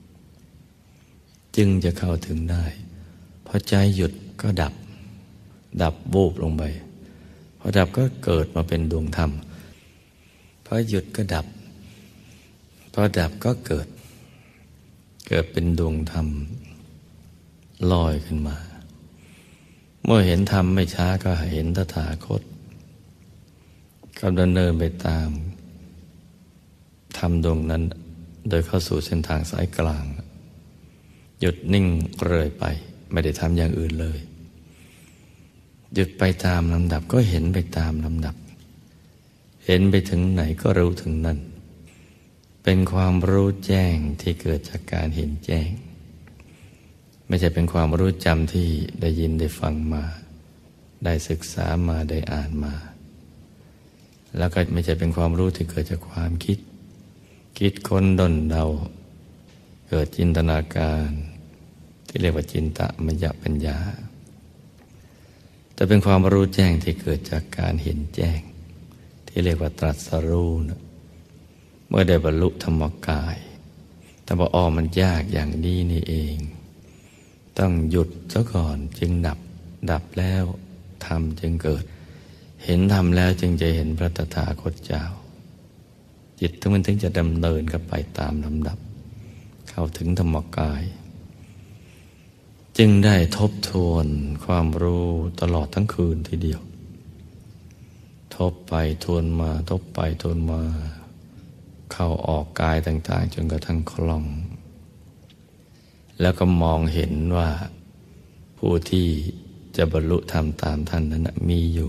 จึงจะเข้าถึงได้พอใจหยุดก็ดับดับวูบลงไปพอดับก็เกิดมาเป็นดวงธรรมพอหยุดก็ดับพอดับก็เกิดเกิดเป็นดวงธรรมลอยขึ้นมาเมื่อเห็นธรรมไม่ช้าก็เห็นตถาคตกำลังดำเนินไปตามธรรมดวงนั้นโดยเข้าสู่เส้นทางสายกลางหยุดนิ่งเรื่อยไปไม่ได้ทำอย่างอื่นเลยหยุดไปตามลำดับก็เห็นไปตามลำดับเห็นไปถึงไหนก็รู้ถึงนั่นเป็นความรู้แจ้งที่เกิดจากการเห็นแจ้งไม่ใช่เป็นความรู้จำที่ได้ยินได้ฟังมาได้ศึกษามาได้อ่านมาแล้วก็ไม่ใช่เป็นความรู้ที่เกิดจากความคิดคิดค้นดนเดาเกิดจินตนาการที่เรียกว่าจินตมยปัญญาแต่เป็นความรู้แจ้งที่เกิดจากการเห็นแจ้งที่เรียกว่าตรัสรู้นะเมื่อได้บรรลุธรรมกายแต่ว่าอ๋อมันยากอย่างนี้นี่เองต้องหยุดซะก่อนจึงดับดับแล้วธรรมจึงเกิดเห็นธรรมแล้วจึงจะเห็นพระตถาคตเจ้าจิตทั้งมันถึงจะดำเนินกันไปตามลำดับเข้าถึงธรรมกายจึงได้ทบทวนความรู้ตลอดทั้งคืนทีเดียวทบไปทวนมาทบไปทวนมาเข้าออกกายต่างๆจนกระทั่งคล่องแล้วก็มองเห็นว่าผู้ที่จะบรรลุธรรมตามท่านนั้นมีอยู่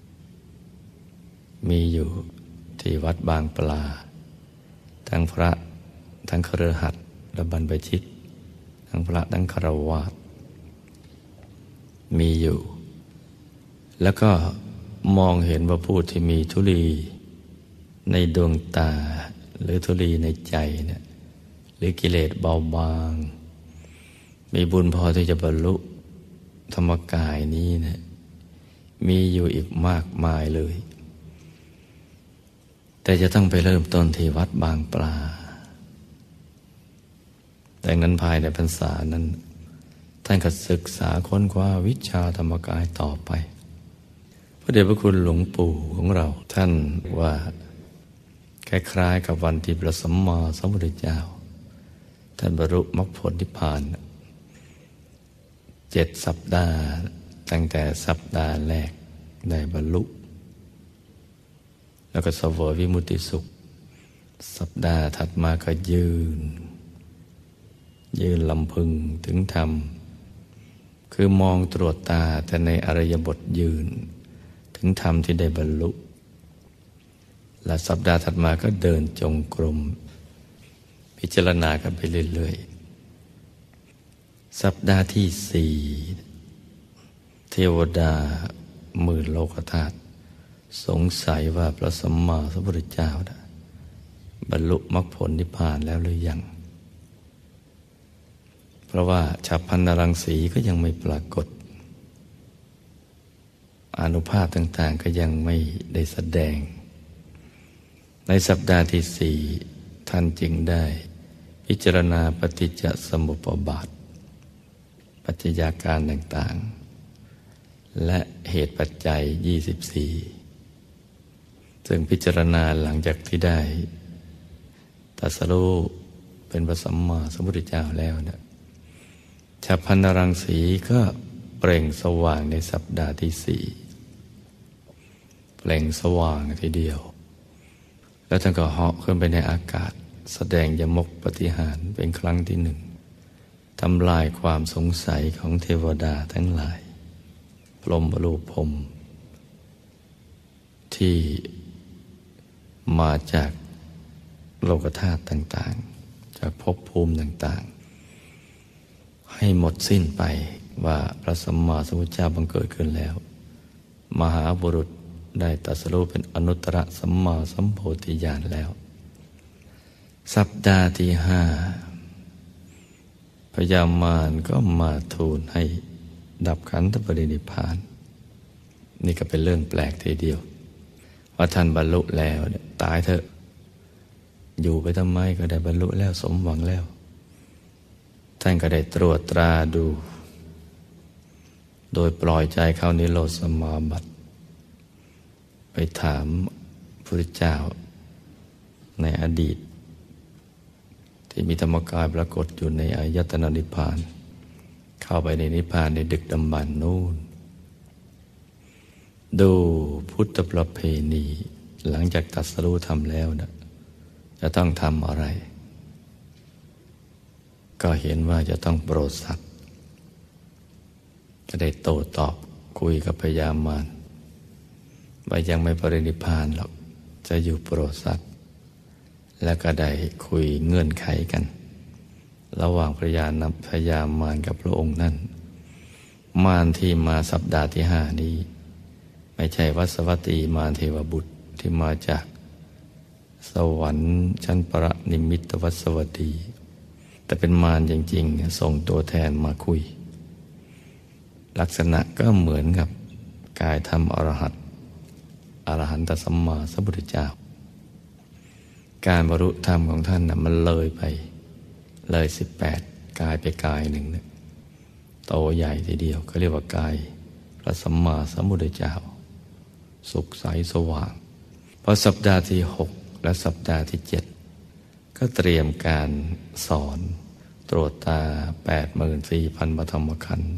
มีอยู่ที่วัดบางปลาทั้งพระทั้งคฤหัสถ์และบรรพชิตทั้งพระทั้งฆราวาสมีอยู่แล้วก็มองเห็นว่าผู้ที่มีธุลีในดวงตาหรือธุลีในใจเนี่ยหรือกิเลสเบาบางมีบุญพอที่จะบรรลุธรรมกายนี้เนี่ยมีอยู่อีกมากมายเลยแต่จะต้องไปเริ่มต้นที่วัดบางปลาดังนั้นภายในพรรษานั้นท่านก็ศึกษาค้นคว้าวิชาธรรมกายต่อไปพระเดชพระคุณหลวงปู่ของเราท่านว่าคล้ายๆกับวันที่พระสัมมาสัมพุทธเจ้าท่านบรรลุมรรคผลนิพพานเจ็ดสัปดาห์ตั้งแต่สัปดาห์แรกได้บรรลุแล้วก็เสวยวิมุตติสุขสัปดาห์ถัดมาก็ยืนยืนลำพึงถึงธรรมคือมองตรวจตาแต่ในอริยบทยืนถึงธรรมที่ได้บรรลุและสัปดาห์ถัดมาก็เดินจงกรมพิจารณากันไปเรื่อยๆสัปดาห์ที่สี่เทวดาหมื่นโลกธาตุสงสัยว่าพระสัมมาสัมพุทธเจ้านะบรรลุมรรคผลนิพพานแล้วหรือยังเพราะว่าฉัพพรรณรังสีก็ยังไม่ปรากฏอานุภาพต่างๆก็ยังไม่ได้แสดงในสัปดาห์ที่สี่ท่านจึงได้พิจารณาปฏิจจสมุปบาทปัจจัยการต่างๆและเหตุปัจจัยยี่สิบสี่ซึ่งพิจารณาหลังจากที่ได้ตรัสรู้เป็นพระสัมมาสัมพุทธเจ้าแล้วเนี่ยฉัพพรรณรังสีก็เปล่งสว่างในสัปดาห์ที่สี่เปล่งสว่างทีเดียวแล้วท่านก็เหาะขึ้นไปในอากาศแสดงยมกปฏิหารเป็นครั้งที่หนึ่งทำลายความสงสัยของเทวดาทั้งหลายพรหมบรูปพรหมที่มาจากโลกธาตุต่างๆจากภพภูมิต่างๆให้หมดสิ้นไปว่าพระสัมมาสัมพุทธเจ้าบังเกิดขึ้นแล้วมหาบุรุษได้ตรัสรู้เป็นอนุตตรสัมมาสัมโพธิญาณแล้วสัปดาห์ที่ห้าพญามารก็มาทูลให้ดับขันธปรินิพพานนี่ก็เป็นเรื่องแปลกทีเดียวว่าท่านบรรลุแล้วเนี่ยตายเถอะอยู่ไปทำไมก็ได้บรรลุแล้วสมหวังแล้วท่านก็ได้ตรวจตราดูโดยปล่อยใจเข้านิโรธสมาบัติไปถามพระพุทธเจ้าในอดีตที่มีธรรมกายปรากฏอยู่ในอายตนะนิพพานเข้าไปในนิพพานในดึกดำบรรพ์นู่นดูพุทธประเพณีหลังจากตรัสรู้ธรรมแล้วนะจะต้องทำอะไรก็เห็นว่าจะต้องโปรดสัตว์ก็ได้โต้ตอบคุยกับพญามารว่ายังไม่ปรินิพพานหรอกจะอยู่โปรดสัตว์แล้วก็ได้คุยเงื่อนไขกันระหว่างพระญาณพญามารกับพระองค์นั่นมารที่มาสัปดาห์ที่ห้านี้ไม่ใช่วัสวัตตีมารเทวบุตรที่มาจากสวรรค์ชั้นปรนิมิตวัสวัตตีแต่เป็นมารจริงๆส่งตัวแทนมาคุยลักษณะก็เหมือนกับกายธรรมอรหัตอรหันตสัมมาสัมพุทธเจ้าการบรรลุธรรมของท่านน่ะมันเลยไปเลยสิบแปดกายไปกายหนึ่งเนี่ยโตใหญ่ทีเดียวก็เรียกว่ากายพระสัมมาสัมพุทธเจ้าสุขใสสว่างพอสัปดาห์ที่หกและสัปดาห์ที่เจ็ดก็เตรียมการสอนตรวจตาแปดหมื่นสี่พันปฐมขันธ์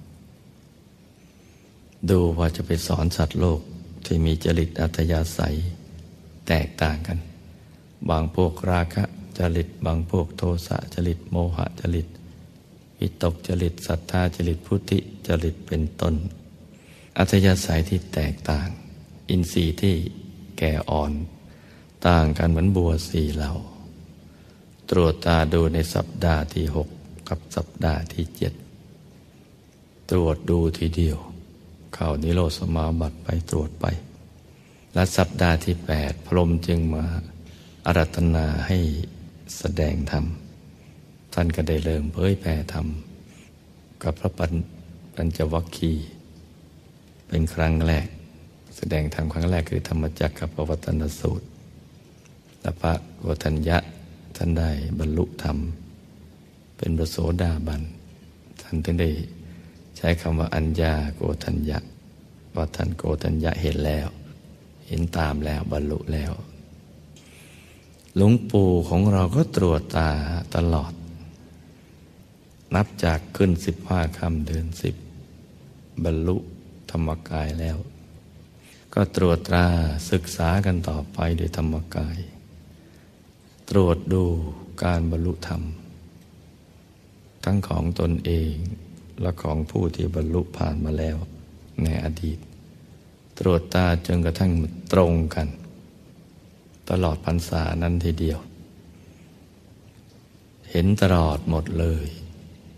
ดูว่าจะไปสอนสัตว์โลกที่มีจริตอัธยาศัยแตกต่างกันบางพวกราคะจริตบางพวกโทสะจริตโมหะจริตวิตกจริตศรัทธาจริตพุทธิจริตเป็นต้นอัธยาศัยที่แตกต่างอินทรีย์ที่แก่อ่อนต่างกันเหมือนบัวสี่เหล่าตรวจตาดูในสัปดาห์ที่หกกับสัปดาห์ที่เจ็ดตรวจดูทีเดียวเข้านิโรธสมาบัติไปตรวจไปและสัปดาห์ที่แปดพรหมจึงมาอาราธนาให้แสดงธรรมท่านก็ได้เริ่มเผยแผ่ธรรมกับพระปัญจวัคคีย์เป็นครั้งแรกแสดงธรรมครั้งแรกคือธรรมจักรกับปวัตตนสูตรและพระโกฏัญญะท่านได้บรรลุธรรมเป็นพระโสดาบันท่านถึงได้ใช้คำว่าอัญญาโกฏัญญะว่าท่านโกฏัญญะเห็นแล้วเห็นตามแล้วบรรลุแล้วหลวงปู่ของเราก็ตรวจตาตลอดนับจากขึ้นสิบห้าค่ำเดือนสิบบรรลุธรรมกายแล้วก็ตรวจตราศึกษากันต่อไปโดยธรรมกายตรวจดูการบรรลุธรรมทั้งของตนเองและของผู้ที่บรรลุผ่านมาแล้วในอดีตตรวจตาจนกระทั่งตรงกันตลอดพรรษานั้นทีเดียวเห็นตลอดหมดเลย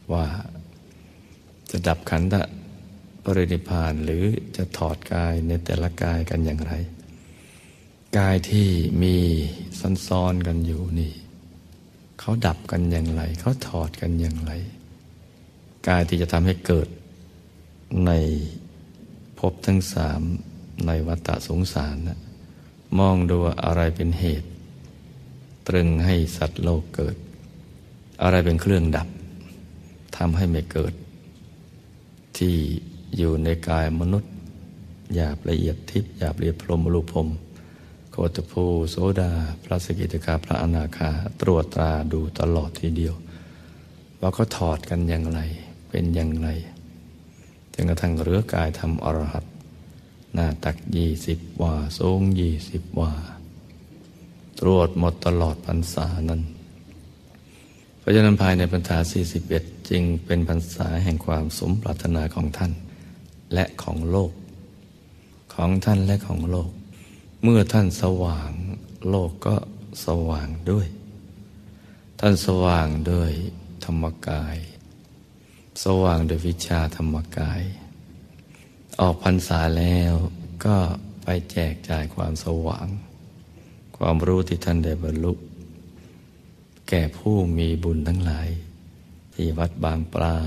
ว่าจะดับขันธปรินิพพานหรือจะถอดกายในแต่ละกายกันอย่างไรกายที่มีซ้อนๆกันอยู่นี่เขาดับกันอย่างไรเขาถอดกันอย่างไรกายที่จะทำให้เกิดในภพทั้งสามในวัฏสงสารนะมองดูอะไรเป็นเหตุตรึงให้สัตว์โลกเกิดอะไรเป็นเครื่องดับทำให้ไม่เกิดที่อยู่ในกายมนุษย์หยาบละเอียดทิพย์หยาบละเอียดพรหมรูปพรหมโคตภูโสดาพระสกิทาคาพระอนาคาตรวจตราดูตลอดทีเดียวว่าเขาถอดกันอย่างไรเป็นอย่างไรจนกระทั่งเหลือกายทำอรหัตหน้าตักยี่สิบวาสูงยี่สิบวาตรวจหมดตลอดพรรษานั้นเพราะฉะนั้นภายในพรรษาสี่สิบเอ็ดจึงเป็นพรรษาแห่งความสมปรารถนาของท่านและของโลกของท่านและของโลกเมื่อท่านสว่างโลกก็สว่างด้วยท่านสว่างด้วยธรรมกายสว่างด้วยวิชาธรรมกายออกพรรษาแล้วก็ไปแจกจ่ายความสว่างความรู้ที่ท่านได้บรรลุแก่ผู้มีบุญทั้งหลายที่วัดบางปลา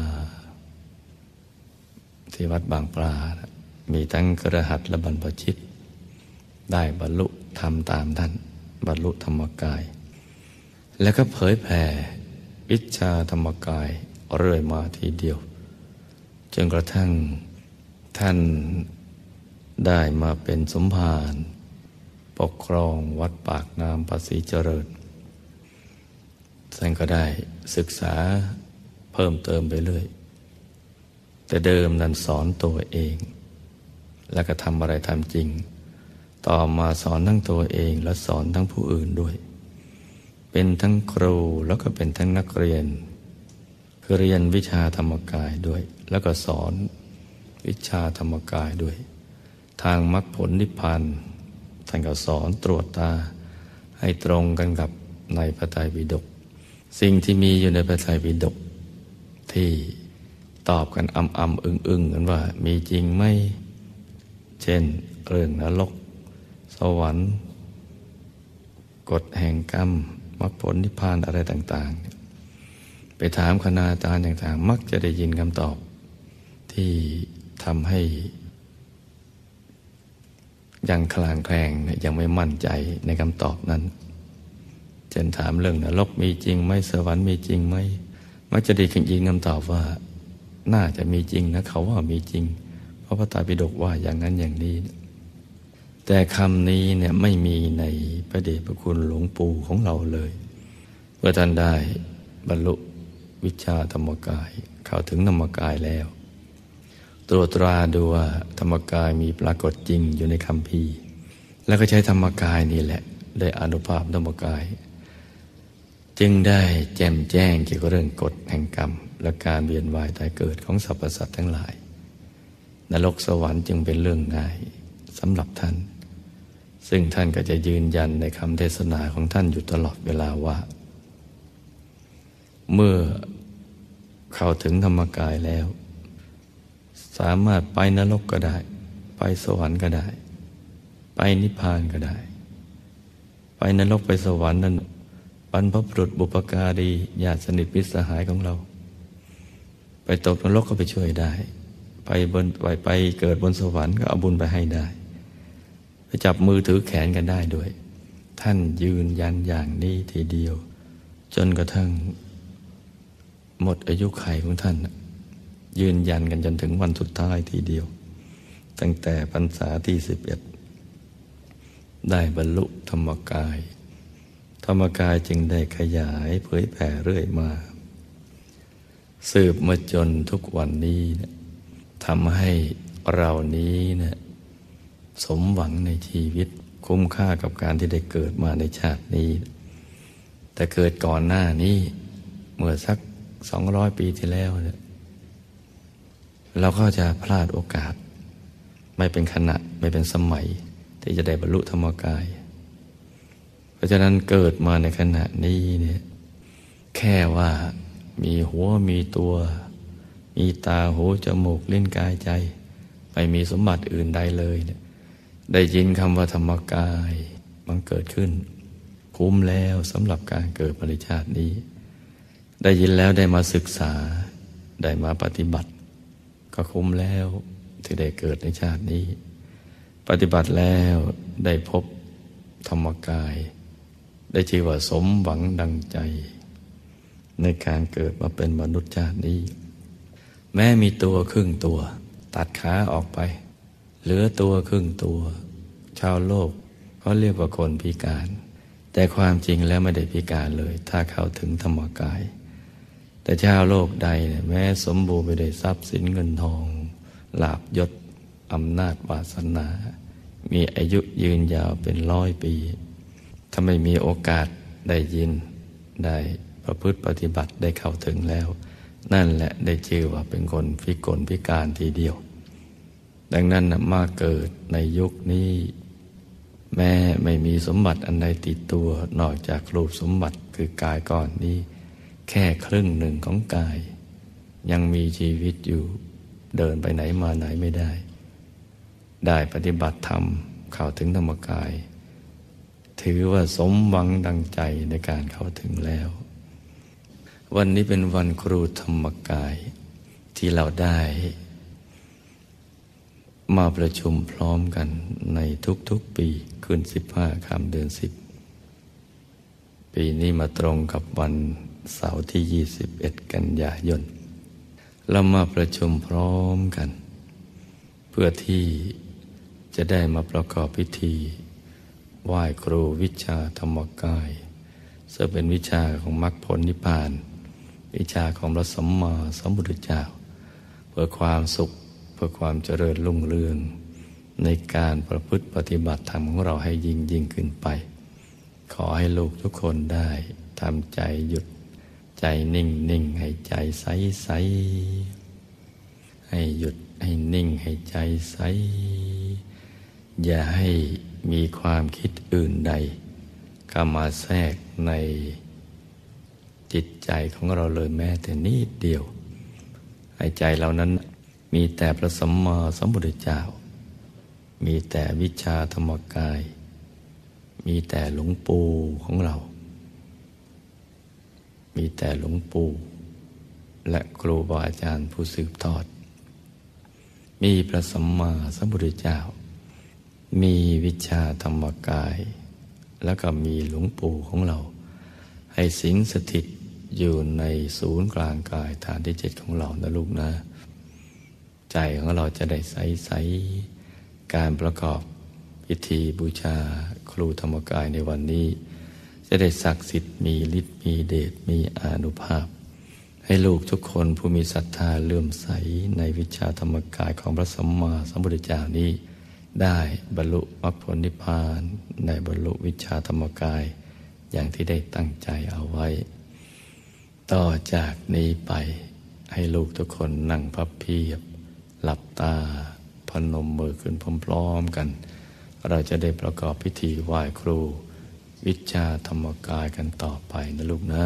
ที่วัดบางปลามีทั้งคฤหัสถ์และบรรพชิตได้บรรลุธรรมตามท่านบรรลุธรรมกายแล้วก็เผยแผ่วิชาธรรมกายเรื่อยมาทีเดียวจนกระทั่งท่านได้มาเป็นสมภารปกครองวัดปากน้ำภาษีเจริญท่านก็ได้ศึกษาเพิ่มเติมไปเรื่อยแต่เดิมนั้นสอนตัวเองแล้วก็ทำอะไรทำจริงต่อมาสอนทั้งตัวเองและสอนทั้งผู้อื่นด้วยเป็นทั้งครูแล้วก็เป็นทั้งนักเรียนคือเรียนวิชาธรรมกายด้วยแล้วก็สอนวิชาธรรมกายด้วยทางมรรคผลนิพพานท่านก็สอนตรวจตาให้ตรงกันกับในพระไตรปิฎกสิ่งที่มีอยู่ในพระไตรปิฎกที่ตอบกันอำอำอึ้งอึ้งกันว่ามีจริงไหมเช่นเรื่องนรกสวรรค์กฎแห่งกรรมมรรคผลนิพพานอะไรต่างๆไปถามคณาจารย์ต่างๆมักจะได้ยินคำตอบที่ทำให้ยังคลางแคลงยังไม่มั่นใจในคำตอบนั้นเช่นถามเรื่องนรกมีจริงไหมสวรรค์มีจริงไหมมักจะได้ยินคำตอบว่าน่าจะมีจริงนะเขาว่ามีจริงเพราะพระไตรปิฎกว่าอย่างนั้นอย่างนี้แต่คำนี้เนี่ยไม่มีในพระเดชพระคุณหลวงปู่ของเราเลยเมื่อท่านได้บรรลุวิชาธรรมกายเข้าถึงธรรมกายแล้วตรวจตราดูว่าธรรมกายมีปรากฏจริงอยู่ในคัมภีร์แล้วก็ใช้ธรรมกายนี่แหละได้อานุภาพธรรมกายจึงได้แจ่มแจ้งเกี่ยวกับเรื่องกฎแห่งกรรมและการเวียนว่ายตายเกิดของสรรพสัตว์ทั้งหลายนรกสวรรค์จึงเป็นเรื่องง่ายสำหรับท่านซึ่งท่านก็จะยืนยันในคำเทศนาของท่านอยู่ตลอดเวลาว่าเมื่อเข้าถึงธรรมกายแล้วสามารถไปนรกก็ได้ไปสวรรค์ก็ได้ไปนิพพานก็ได้ไปนรกไปสวรรค์นั้นบรรพบุรุษบุพการีญาติสนิทมิตรสหายของเราไปตกนรกก็ไปช่วยได้ไปบนไปไปเกิดบนสวรรค์ก็เอาบุญไปให้ได้ไปจับมือถือแขนกันได้ด้วยท่านยืนยันอย่างนี้ทีเดียวจนกระทั่งหมดอายุขัยของท่านยืนยันกันจนถึงวันสุดท้ายทีเดียวตั้งแต่พรรษาที่สิบเอ็ดได้บรรลุธรรมกายธรรมกายจึงได้ขยายเผยแผ่เรื่อยมาสืบมาจนทุกวันนี้นะทำให้เรานี้นะสมหวังในชีวิตคุ้มค่ากับการที่ได้เกิดมาในชาตินี้แต่เกิดก่อนหน้านี้เมื่อสักสองร้อยปีที่แล้วเนี่ยเราก็จะพลาดโอกาสไม่เป็นขณะไม่เป็นสมัยที่จะได้บรรลุธรรมกายเพราะฉะนั้นเกิดมาในขณะนี้เนี่ยแค่ว่ามีหัวมีตัวมีตาหูจมูกลิ้นกายใจไม่มีสมบัติอื่นใดเลยเนี่ยได้ยินคำว่าธรรมกายมันเกิดขึ้นคุ้มแล้วสำหรับการเกิดมาในชาตินี้ได้ยินแล้วได้มาศึกษาได้มาปฏิบัติก็คุ้มแล้วที่ได้เกิดในชาตินี้ปฏิบัติแล้วได้พบธรรมกายได้ชื่อว่าสมหวังดังใจในการเกิดมาเป็นมนุษย์ชาตินี้แม้มีตัวครึ่งตัวตัดขาออกไปเหลือตัวครึ่งตัวชาวโลกเขาเรียกว่าคนพิการแต่ความจริงแล้วไม่ได้พิการเลยถ้าเข้าถึงธรรมกายแต่ชาวโลกใดเนี่ยแม้สมบูรณ์ไปด้วยทรัพย์สินเงินทองลาภยศอำนาจวาสนามีอายุยืนยาวเป็นร้อยปีถ้าไม่มีโอกาสได้ยินได้ประพฤติปฏิบัติได้เข้าถึงแล้วนั่นแหละได้ชื่อว่าเป็นคนพิกลพิการทีเดียวดังนั้นมาเกิดในยุคนี้แม้ไม่มีสมบัติอันใดติดตัวนอกจากรูปสมบัติคือกายก้อนนี้แค่ครึ่งหนึ่งของกายยังมีชีวิตอยู่เดินไปไหนมาไหนไม่ได้ได้ปฏิบัติธรรมเข้าถึงธรรมกายถือว่าสมหวังดังใจในการเข้าถึงแล้ววันนี้เป็นวันครูธรรมกายที่เราได้มาประชุมพร้อมกันในทุกๆปีคืนสิบห้าค่ำเดือนสิบปีนี้มาตรงกับวันเสาร์ที่ยี่สิบเอ็ดกันยายนเรามาประชุมพร้อมกันเพื่อที่จะได้มาประกอบพิธีไหว้ครูวิชาธรรมกายซึ่งเป็นวิชาของมรรคผลนิพพานวิชาของพระสัมมาสัมพุทธเจ้าเพื่อความสุขเพื่อความเจริญรุ่งเรืองในการประพฤติปฏิบัติธรรมของเราให้ยิ่งยิ่งขึ้นไปขอให้ลูกทุกคนได้ทำใจหยุดใจนิ่งนิ่งให้ใจใสใสให้หยุดให้นิ่งให้ใจใสอย่าให้มีความคิดอื่นใดเข้ามาแทรกในจิตใจของเราเลยแม้แต่นิดเดียวให้ใจเรานั้นมีแต่พระสัมมาสัมพุทธเจ้ามีแต่วิชาธรรมกายมีแต่หลวงปู่ของเรามีแต่หลวงปู่และครูบาอาจารย์ผู้สืบทอดมีพระสัมมาสัมพุทธเจ้ามีวิชาธรรมกายแล้วก็มีหลวงปู่ของเราให้สิงสถิตอยู่ในศูนย์กลางกายฐานที่เจ็ดของเรานะลูกนะใจของเราจะได้ใสใสการประกอบพิธีบูชาครูธรรมกายในวันนี้จะได้ศักดิ์สิทธิ์มีฤทธิ์มีเดชมีอานุภาพให้ลูกทุกคนผู้มีศรัทธาเลื่อมใสในวิชาธรรมกายของพระสัมมาสัมพุทธเจ้านี้ได้บรรลุมรรคผลนิพพานในบรรลุวิชาธรรมกายอย่างที่ได้ตั้งใจเอาไว้ต่อจากนี้ไปให้ลูกทุกคนนั่งพับเพียบหลับตาพนมมือขึ้นพร้อมๆกันเราจะได้ประกอบพิธีไหว้ครูวิชาธรรมกายกันต่อไปนะลูกนะ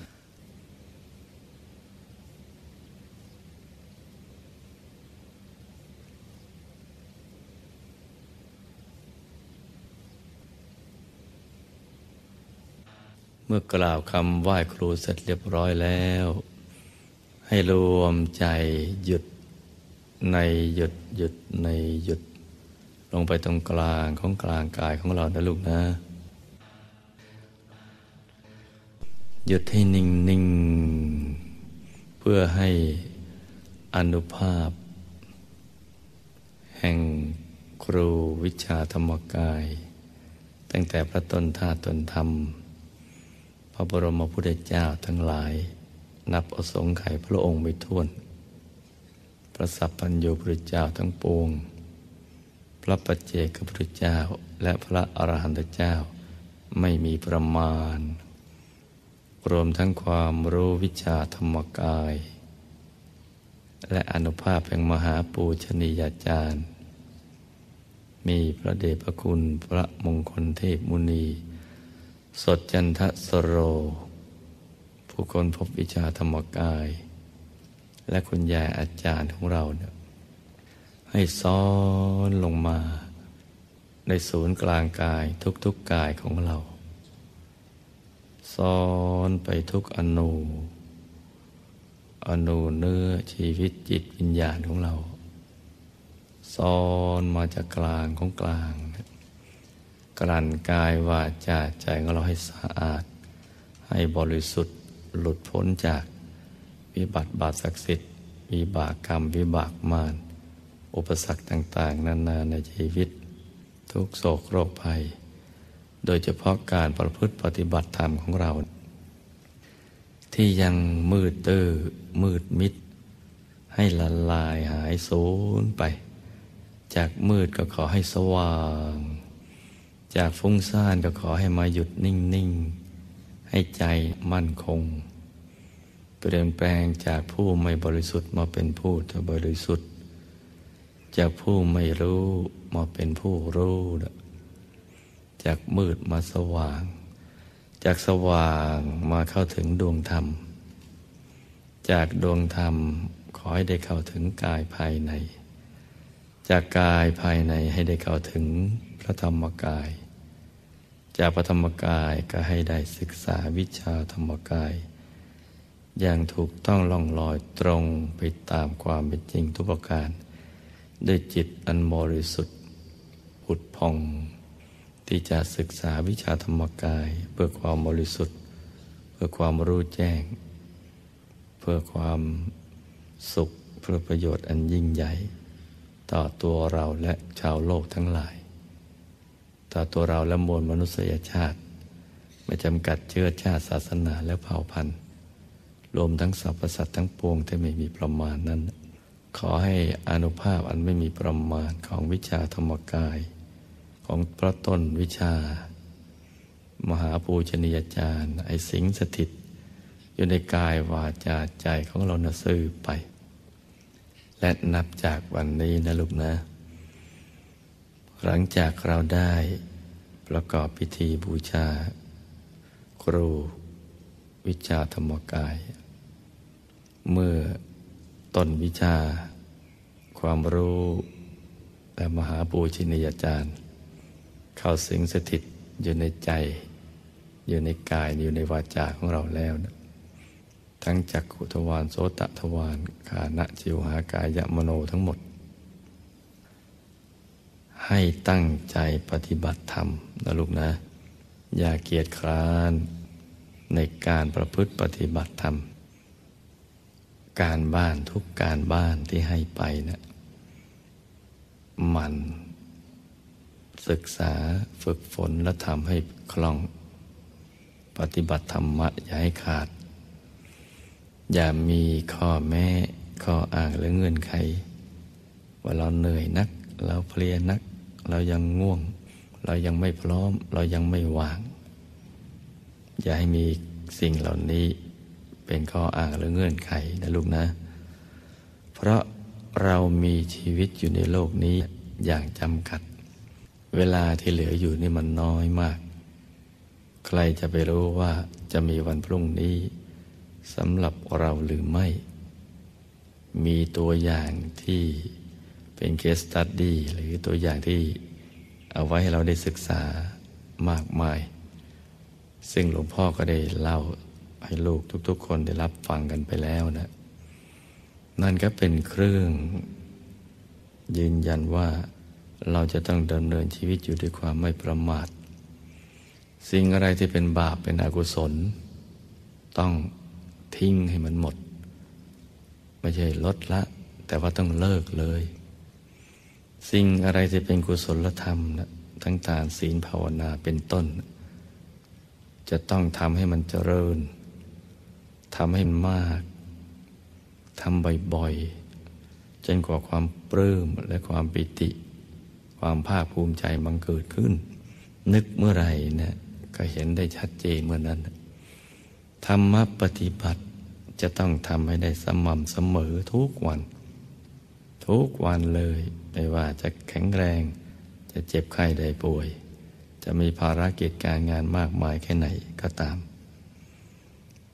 เมื่อกล่าวคำไหว้ครูเสร็จเรียบร้อยแล้วให้รวมใจหยุดในหยุดหยุดในหยุดลงไปตรงกลางของกลางกายของเรานะลูกนะหยุดให้นิ่งนิ่งเพื่อให้อานุภาพแห่งครูวิชาธรรมกายตั้งแต่พระต้นธาตุต้นธรรมพระบรมพุทธเจ้าทั้งหลายนับอสงไขยพระองค์ไม่ถ้วนพระสัพพัญญูพุทธเจ้าทั้งปวงพระปัจเจกพุทธเจ้าและพระอรหันตเจ้าไม่มีประมาณรวมทั้งความรู้วิชาธรรมกายและอานุภาพแห่งมหาปูชนียาจารย์มีพระเดชพระคุณพระมงคลเทพมุนีสดจันทสโรผู้คนพบวิชาธรรมกายและคุณยายอาจารย์ของเราเนี่ยให้ซ้อนลงมาในศูนย์กลางกายทุกๆกายของเราซ้อนไปทุกอนูอนูเนื้อชีวิตจิตวิญญาณของเราซ้อนมาจากกลางของกลางกลั่นกายวาจาใจของเราให้สะอาดให้บริสุทธิ์หลุดพ้นจากวิบัติบาปศักดิ์สิทธิ์วิบากกรรมวิบากมารอุปสรรคต่างๆนานาในชีวิตทุกโศกโรคภัยโดยเฉพาะการประพฤติปฏิบัติธรรมของเราที่ยังมืดตื้อมืดมิดให้ละลายหายสูญไปจากมืดก็ขอให้สว่างจากฟุ้งซ่านก็ขอให้มาหยุดนิ่งๆให้ใจมั่นคงเปลี่ยนแปลงจากผู้ไม่บริสุทธิ์มาเป็นผู้ที่บริสุทธิ์จากผู้ไม่รู้มาเป็นผู้รู้จากมืดมาสว่างจากสว่างมาเข้าถึงดวงธรรมจากดวงธรรมขอให้ได้เข้าถึงกายภายในจากกายภายในให้ได้เข้าถึงพระธรรมกายจากพระธรรมกายก็ให้ได้ศึกษาวิชาธรรมกายอย่างถูกต้องล่องลอยตรงไปตามความเป็นจริงทุกประการด้วยจิตอันบริสุทธิ์ผุดผ่องที่จะศึกษาวิชาธรรมกายเพื่อความบริสุทธิ์เพื่อความรู้แจ้งเพื่อความสุขเพื่อประโยชน์อันยิ่งใหญ่ต่อตัวเราและชาวโลกทั้งหลายต่อตัวเราและมวลมนุษยชาติไม่จำกัดเชื้อชาติศาสนาและเผ่าพันธุ์รวมทั้งสรรพสัตว์ทั้งปวงที่ไม่มีประมาณนั้นขอให้อานุภาพอันไม่มีประมาณของวิชาธรรมกายของพระต้นวิชามหาปูชนียาจารย์ไอ้สิงสถิตอยู่ในกายวาจาใจของเรานะซื่อไปและนับจากวันนี้นะลูกนะหลังจากเราได้ประกอบพิธีบูชาครูวิชาธรรมกายเมื่อต้นวิชาความรู้และมหาปูชนียาจารย์เข้าสิงสถิตอยู่ในใจอยู่ในกายอยู่ในวาจาของเราแล้วนะทั้งจักขุทวารโสตทวารฆานะชิวหากายมโนทั้งหมดให้ตั้งใจปฏิบัติธรรมนะลูกนะอย่าเกียจคร้านในการประพฤติปฏิบัติธรรมการบ้านทุกการบ้านที่ให้ไปนะมันศึกษาฝึกฝนและทำให้คล่องปฏิบัติธรรมะอย่าให้ขาดอย่ามีข้อแม้ข้ออ้างหรือเงื่อนไขว่าเราเหนื่อยนักเราเพลียนักเรายังง่วงเรายังไม่พร้อมเรายังไม่ว่างอย่าให้มีสิ่งเหล่านี้เป็นข้ออ้างหรือเงื่อนไขนะลูกนะเพราะเรามีชีวิตอยู่ในโลกนี้อย่างจำกัดเวลาที่เหลืออยู่นี่มันน้อยมากใครจะไปรู้ว่าจะมีวันพรุ่งนี้สำหรับเราหรือไม่มีตัวอย่างที่เป็น case study หรือตัวอย่างที่เอาไว้ให้เราได้ศึกษามากมายซึ่งหลวงพ่อก็ได้เล่าให้ลูกทุกๆคนได้รับฟังกันไปแล้วนะนั่นก็เป็นเครื่องยืนยันว่าเราจะต้องดำเนินชีวิตอยู่ด้วยความไม่ประมาทสิ่งอะไรที่เป็นบาปเป็นอกุศลต้องทิ้งให้มันหมดไม่ใช่ลดละแต่ว่าต้องเลิกเลยสิ่งอะไรที่เป็นกุศลธรรมนะทั้งทานศีลภาวนาเป็นต้นจะต้องทำให้มันเจริญทำให้มันมากทำบ่อยๆจนกว่าความปลื้มและความปิติความภาคภูมิใจบังเกิดขึ้นนึกเมื่อไหร่เนี่ยก็เห็นได้ชัดเจนเมื่อนั้นธรรมปฏิบัติจะต้องทำให้ได้สม่ำเสมอทุกวันทุกวันเลยไม่ว่าจะแข็งแรงจะเจ็บไข้ได้ป่วยจะมีภารกิจการงานมากมายแค่ไหนก็ตาม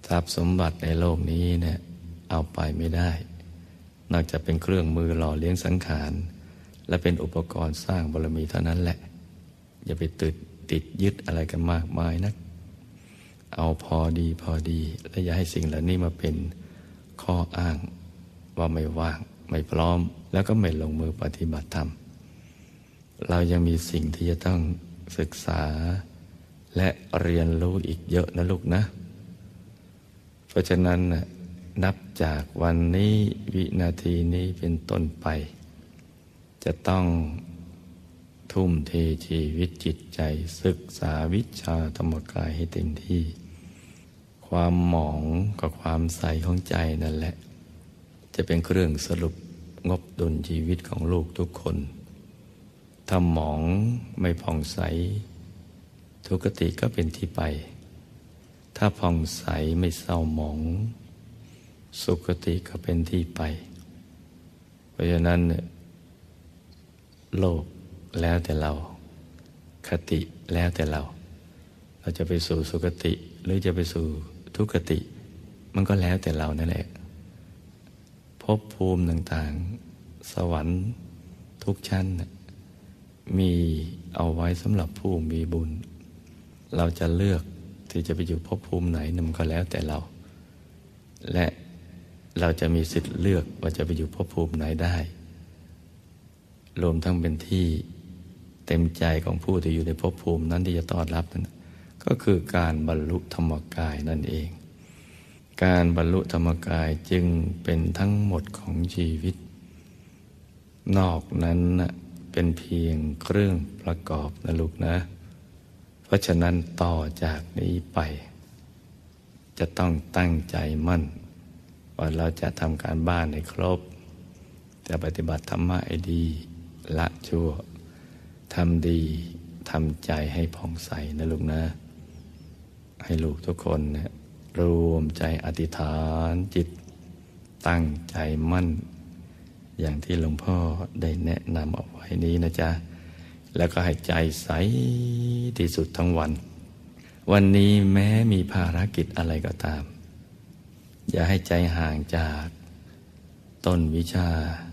ทรัพย์สมบัติในโลกนี้เนี่ยเอาไปไม่ได้นอกจากเป็นเครื่องมือหล่อเลี้ยงสังขารและเป็นอุปกรณ์สร้างบารมีเท่านั้นแหละอย่าไปติดติดยึดอะไรกันมากมายนักเอาพอดีพอดีและอย่าให้สิ่งเหล่านี้มาเป็นข้ออ้างว่าไม่ว่างไม่พร้อมแล้วก็ไม่ลงมือปฏิบัติธรรมเรายังมีสิ่งที่จะต้องศึกษาและเรียนรู้อีกเยอะนะลูกนะเพราะฉะนั้นนับจากวันนี้วินาทีนี้เป็นต้นไปจะต้องทุ่มเทชีวิตจิตใจศึกษาวิชาธรรมกายให้เต็มที่ความหมองกับความใสของใจนั่นแหละจะเป็นเครื่องสรุปงบดุลชีวิตของลูกทุกคนถ้าหมองไม่ผ่องใสทุกติก็เป็นที่ไปถ้าผ่องใสไม่เศร้าหมองสุคติก็เป็นที่ไปเพราะฉะนั้นโลกแล้วแต่เราคติแล้วแต่เราเราจะไปสู่สุคติหรือจะไปสู่ทุกติมันก็แล้วแต่เรานั่นแหละภพภูมิต่างๆสวรรค์ทุกชั้นมีเอาไว้สำหรับผู้มีบุญเราจะเลือกที่จะไปอยู่ภพภูมิไหนมันก็แล้วแต่เราและเราจะมีสิทธิ์เลือกว่าจะไปอยู่ภพภูมิไหนได้รวมทั้งเป็นที่เต็มใจของผู้ที่อยู่ในภพภูมินั้นที่จะต้อนรับนั้นก็คือการบรรลุธรรมกายนั่นเองการบรรลุธรรมกายจึงเป็นทั้งหมดของชีวิตนอกนั้นเป็นเพียงเครื่องประกอบนะลูกนะเพราะฉะนั้นต่อจากนี้ไปจะต้องตั้งใจมั่นว่าเราจะทำการบ้านให้ครบจะปฏิบัติธรรมะให้ดีละชั่วทำดีทำใจให้ผ่องใสนะลูกนะให้ลูกทุกคนเนี่ยรวมใจอธิษฐานจิตตั้งใจมั่นอย่างที่หลวงพ่อได้แนะนำเอาไว้นี้นะจ๊ะแล้วก็ให้ใจใสที่สุดทั้งวันวันนี้แม้มีภารกิจอะไรก็ตามอย่าให้ใจห่างจากต้นวิชา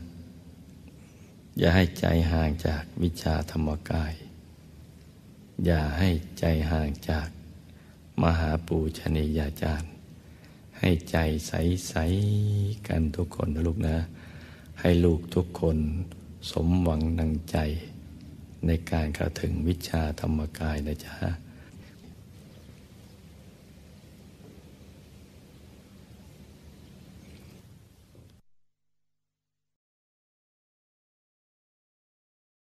อย่าให้ใจห่างจากวิชาธรรมกายอย่าให้ใจห่างจากมหาปูชนียาจารย์ให้ใจใสๆกันทุกคนนะลูกนะให้ลูกทุกคนสมหวังดังใจในการเข้าถึงวิชาธรรมกายนะจ๊ะ